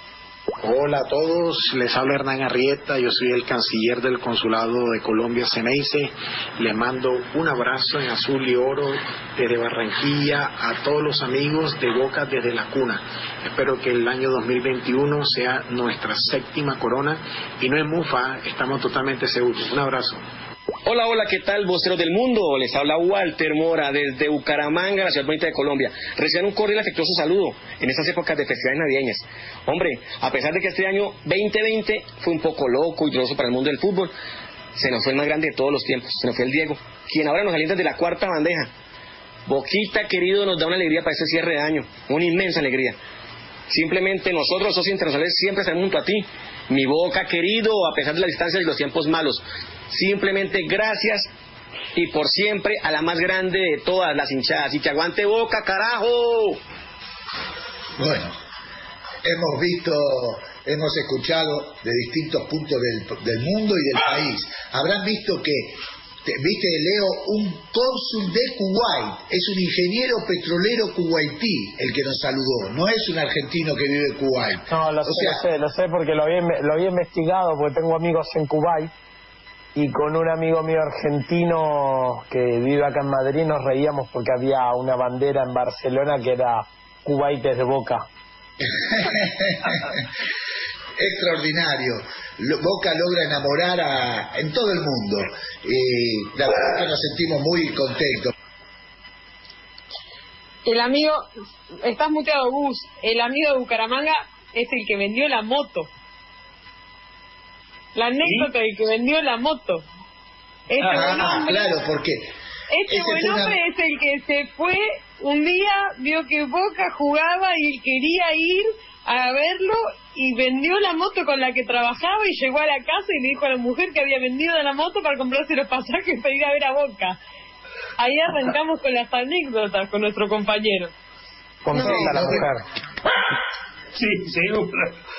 Hola a todos, les habla Hernán Arrieta, yo soy el canciller del Consulado de Colombia Ceneice. Les mando un abrazo en azul y oro desde Barranquilla a todos los amigos de Boca desde la cuna. Espero que el año 2021 sea nuestra 7ª corona y no es mufa, estamos totalmente seguros. Un abrazo. Hola, hola, ¿qué tal, voceros del mundo? Les habla Walter Mora desde Bucaramanga, la ciudad bonita de Colombia. Reciban un cordial afectuoso saludo en estas épocas de festividades navideñas. Hombre, a pesar de que este año 2020 fue un poco loco y doloroso para el mundo del fútbol, se nos fue el más grande de todos los tiempos, se nos fue el Diego, quien ahora nos alienta de la 4ª bandeja. Boquita, querido, nos da una alegría para este cierre de año, una inmensa alegría. Simplemente nosotros, los socios internacionales, siempre estamos junto a ti. Mi Boca, querido, a pesar de las distancias y los tiempos malos. Simplemente gracias y por siempre a la más grande de todas las hinchadas. Y que aguante Boca, carajo. Bueno, hemos visto, hemos escuchado de distintos puntos del mundo y del país. Habrán visto que, viste, Leo, un cónsul de Kuwait, es un ingeniero petrolero kuwaití el que nos saludó, no es un argentino que vive en Kuwait. No, lo sé porque lo había investigado, porque tengo amigos en Kuwait, y con un amigo mío argentino que vive acá en Madrid nos reíamos porque había una bandera en Barcelona que era Kuwait desde Boca. Extraordinario. Boca logra enamorar en todo el mundo y la verdad que nos sentimos muy contentos. El amigo, estás muteado, Gus, el amigo de Bucaramanga es el que vendió la moto. La anécdota del que vendió la moto. Claro, porque este buen hombre es el que se fue un día, vio que Boca jugaba y él quería ir a verlo y vendió la moto con la que trabajaba y llegó a la casa y le dijo a la mujer que había vendido la moto para comprarse los pasajes para ir a ver a Boca. Ahí arrancamos con las anécdotas con nuestro compañero. Contenta la mujer. Sí, seguro.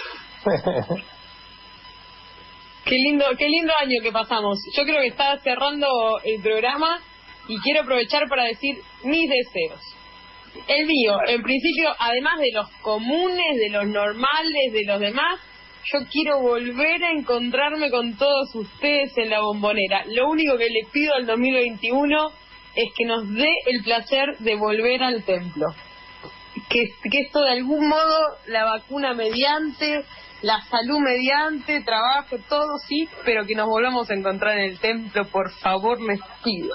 Qué lindo año que pasamos. Yo creo que está cerrando el programa y quiero aprovechar para decir mis deseos. El mío, en principio, además de los comunes, de los normales, de los demás, yo quiero volver a encontrarme con todos ustedes en la Bombonera. Lo único que le pido al 2021 es que nos dé el placer de volver al templo. Que esto de algún modo, la vacuna mediante, la salud mediante, trabajo, todo sí, pero que nos volvamos a encontrar en el templo, por favor, les pido.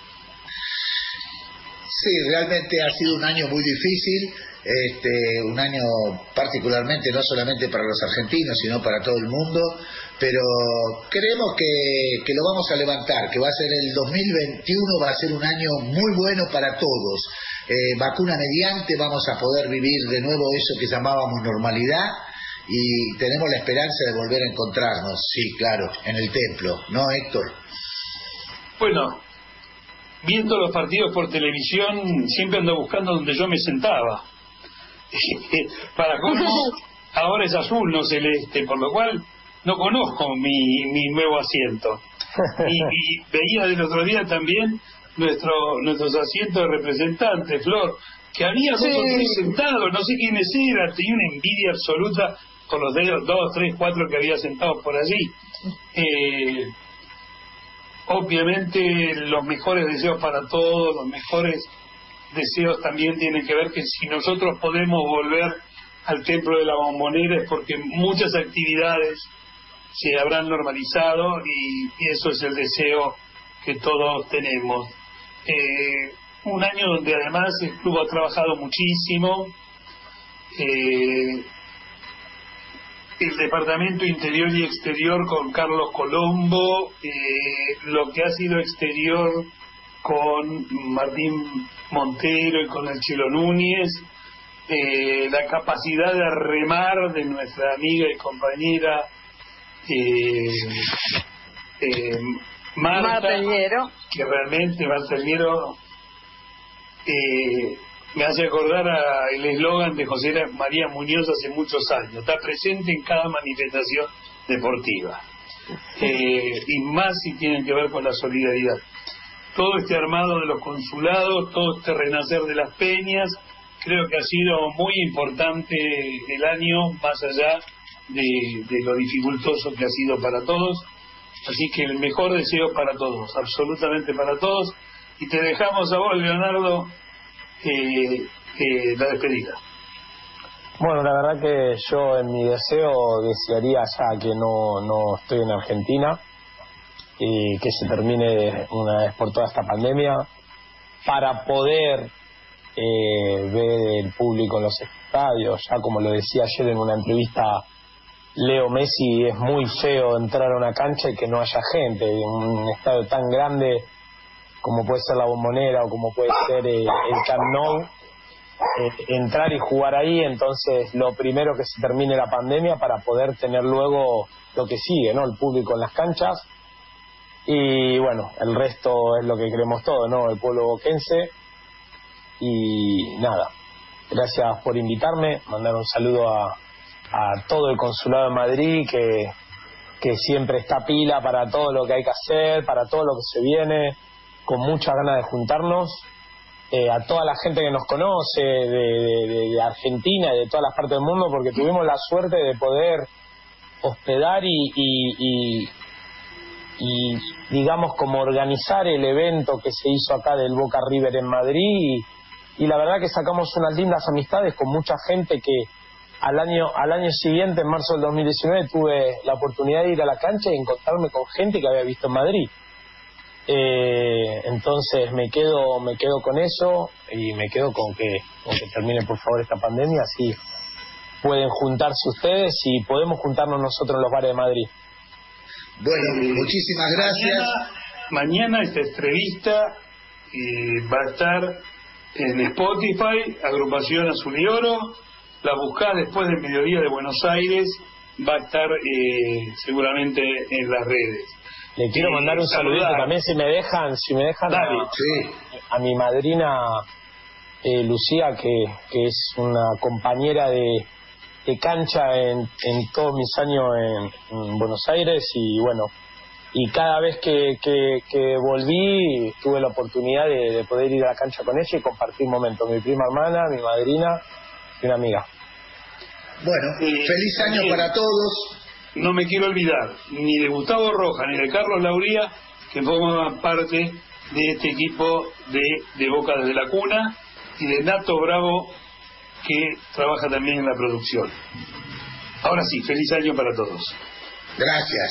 Sí, realmente ha sido un año muy difícil, un año particularmente no solamente para los argentinos, sino para todo el mundo, pero creemos que lo vamos a levantar, que va a ser el 2021, va a ser un año muy bueno para todos. Vacuna mediante, vamos a poder vivir de nuevo eso que llamábamos normalidad, y tenemos la esperanza de volver a encontrarnos, sí, claro, en el templo, ¿no, Héctor? Bueno, viendo los partidos por televisión, siempre ando buscando donde yo me sentaba. Para cómo, ahora es azul, no celeste, por lo cual no conozco mi nuevo asiento. Y veía del otro día también nuestros asientos de representantes, Flor, que había dos o tres sentados, no sé quiénes eran, tenía una envidia absoluta por los 2, 3, 4 que había sentados por allí. Obviamente los mejores deseos para todos, los mejores deseos también tienen que ver que si nosotros podemos volver al templo de la Bombonera es porque muchas actividades se habrán normalizado y eso es el deseo que todos tenemos. Un año donde además el club ha trabajado muchísimo, el Departamento Interior y Exterior con Carlos Colombo, lo que ha sido exterior con Martín Montero y con el Chilo Núñez, la capacidad de remar de nuestra amiga y compañera Marta Ñero, que realmente Marta Ñero me hace acordar el eslogan de José María Muñoz hace muchos años: está presente en cada manifestación deportiva, y más si tienen que ver con la solidaridad. Todo este armado de los consulados, todo este renacer de las peñas, creo que ha sido muy importante el año, más allá de lo dificultoso que ha sido para todos. Así que el mejor deseo para todos, absolutamente para todos. Y te dejamos a vos, Leonardo, la despedida. Bueno, la verdad que yo en mi deseo desearía ya que no estoy en Argentina y que se termine una vez por toda esta pandemia para poder ver el público en los estadios. Ya como lo decía ayer en una entrevista Leo Messi, es muy feo entrar a una cancha y que no haya gente en un estadio tan grande como puede ser la Bombonera o como puede ser el Camp Nou. Entrar y jugar ahí, entonces lo primero que se termine la pandemia para poder tener luego lo que sigue, ¿no? El público en las canchas y bueno, el resto es lo que queremos todos, ¿no? El pueblo boquense. Y nada, gracias por invitarme, mandar un saludo a todo el consulado de Madrid que siempre está pila para todo lo que hay que hacer, para todo lo que se viene, con muchas ganas de juntarnos. A toda la gente que nos conoce de Argentina y de todas las partes del mundo, porque tuvimos la suerte de poder hospedar y digamos como organizar el evento que se hizo acá del Boca River en Madrid y la verdad que sacamos unas lindas amistades con mucha gente que al año siguiente, en marzo del 2019, tuve la oportunidad de ir a la cancha y encontrarme con gente que había visto en Madrid. Entonces me quedo con eso y me quedo con que termine por favor esta pandemia, así pueden juntarse ustedes y podemos juntarnos nosotros en los bares de Madrid. Bueno, muchísimas gracias. Mañana esta entrevista va a estar en Spotify, Agrupación Azul y Oro, la buscás después del mediodía de Buenos Aires, va a estar seguramente en las redes. Le quiero mandar un saludito también, si me dejan a mi madrina Lucía, que es una compañera de cancha en todos mis años en Buenos Aires y bueno, y cada vez que volví tuve la oportunidad de poder ir a la cancha con ella y compartir momentos, mi prima hermana, mi madrina y una amiga. Bueno, feliz año para todos. No me quiero olvidar ni de Gustavo Rojas ni de Carlos Lauría, que forman parte de este equipo de Boca desde la Cuna, y de Nato Bravo, que trabaja también en la producción. Ahora sí, feliz año para todos. Gracias.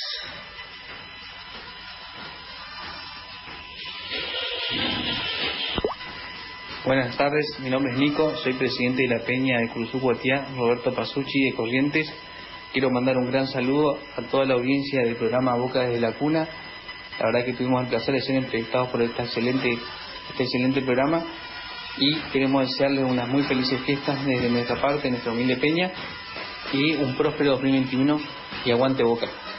Buenas tardes, mi nombre es Nico, soy presidente de la Peña de Cruzú Guatiá, Roberto Pasucci de Corrientes. Quiero mandar un gran saludo a toda la audiencia del programa Boca desde la Cuna. La verdad que tuvimos el placer de ser entrevistados por este excelente programa y queremos desearles unas muy felices fiestas desde nuestra parte, nuestra humilde peña, y un próspero 2021 y aguante Boca.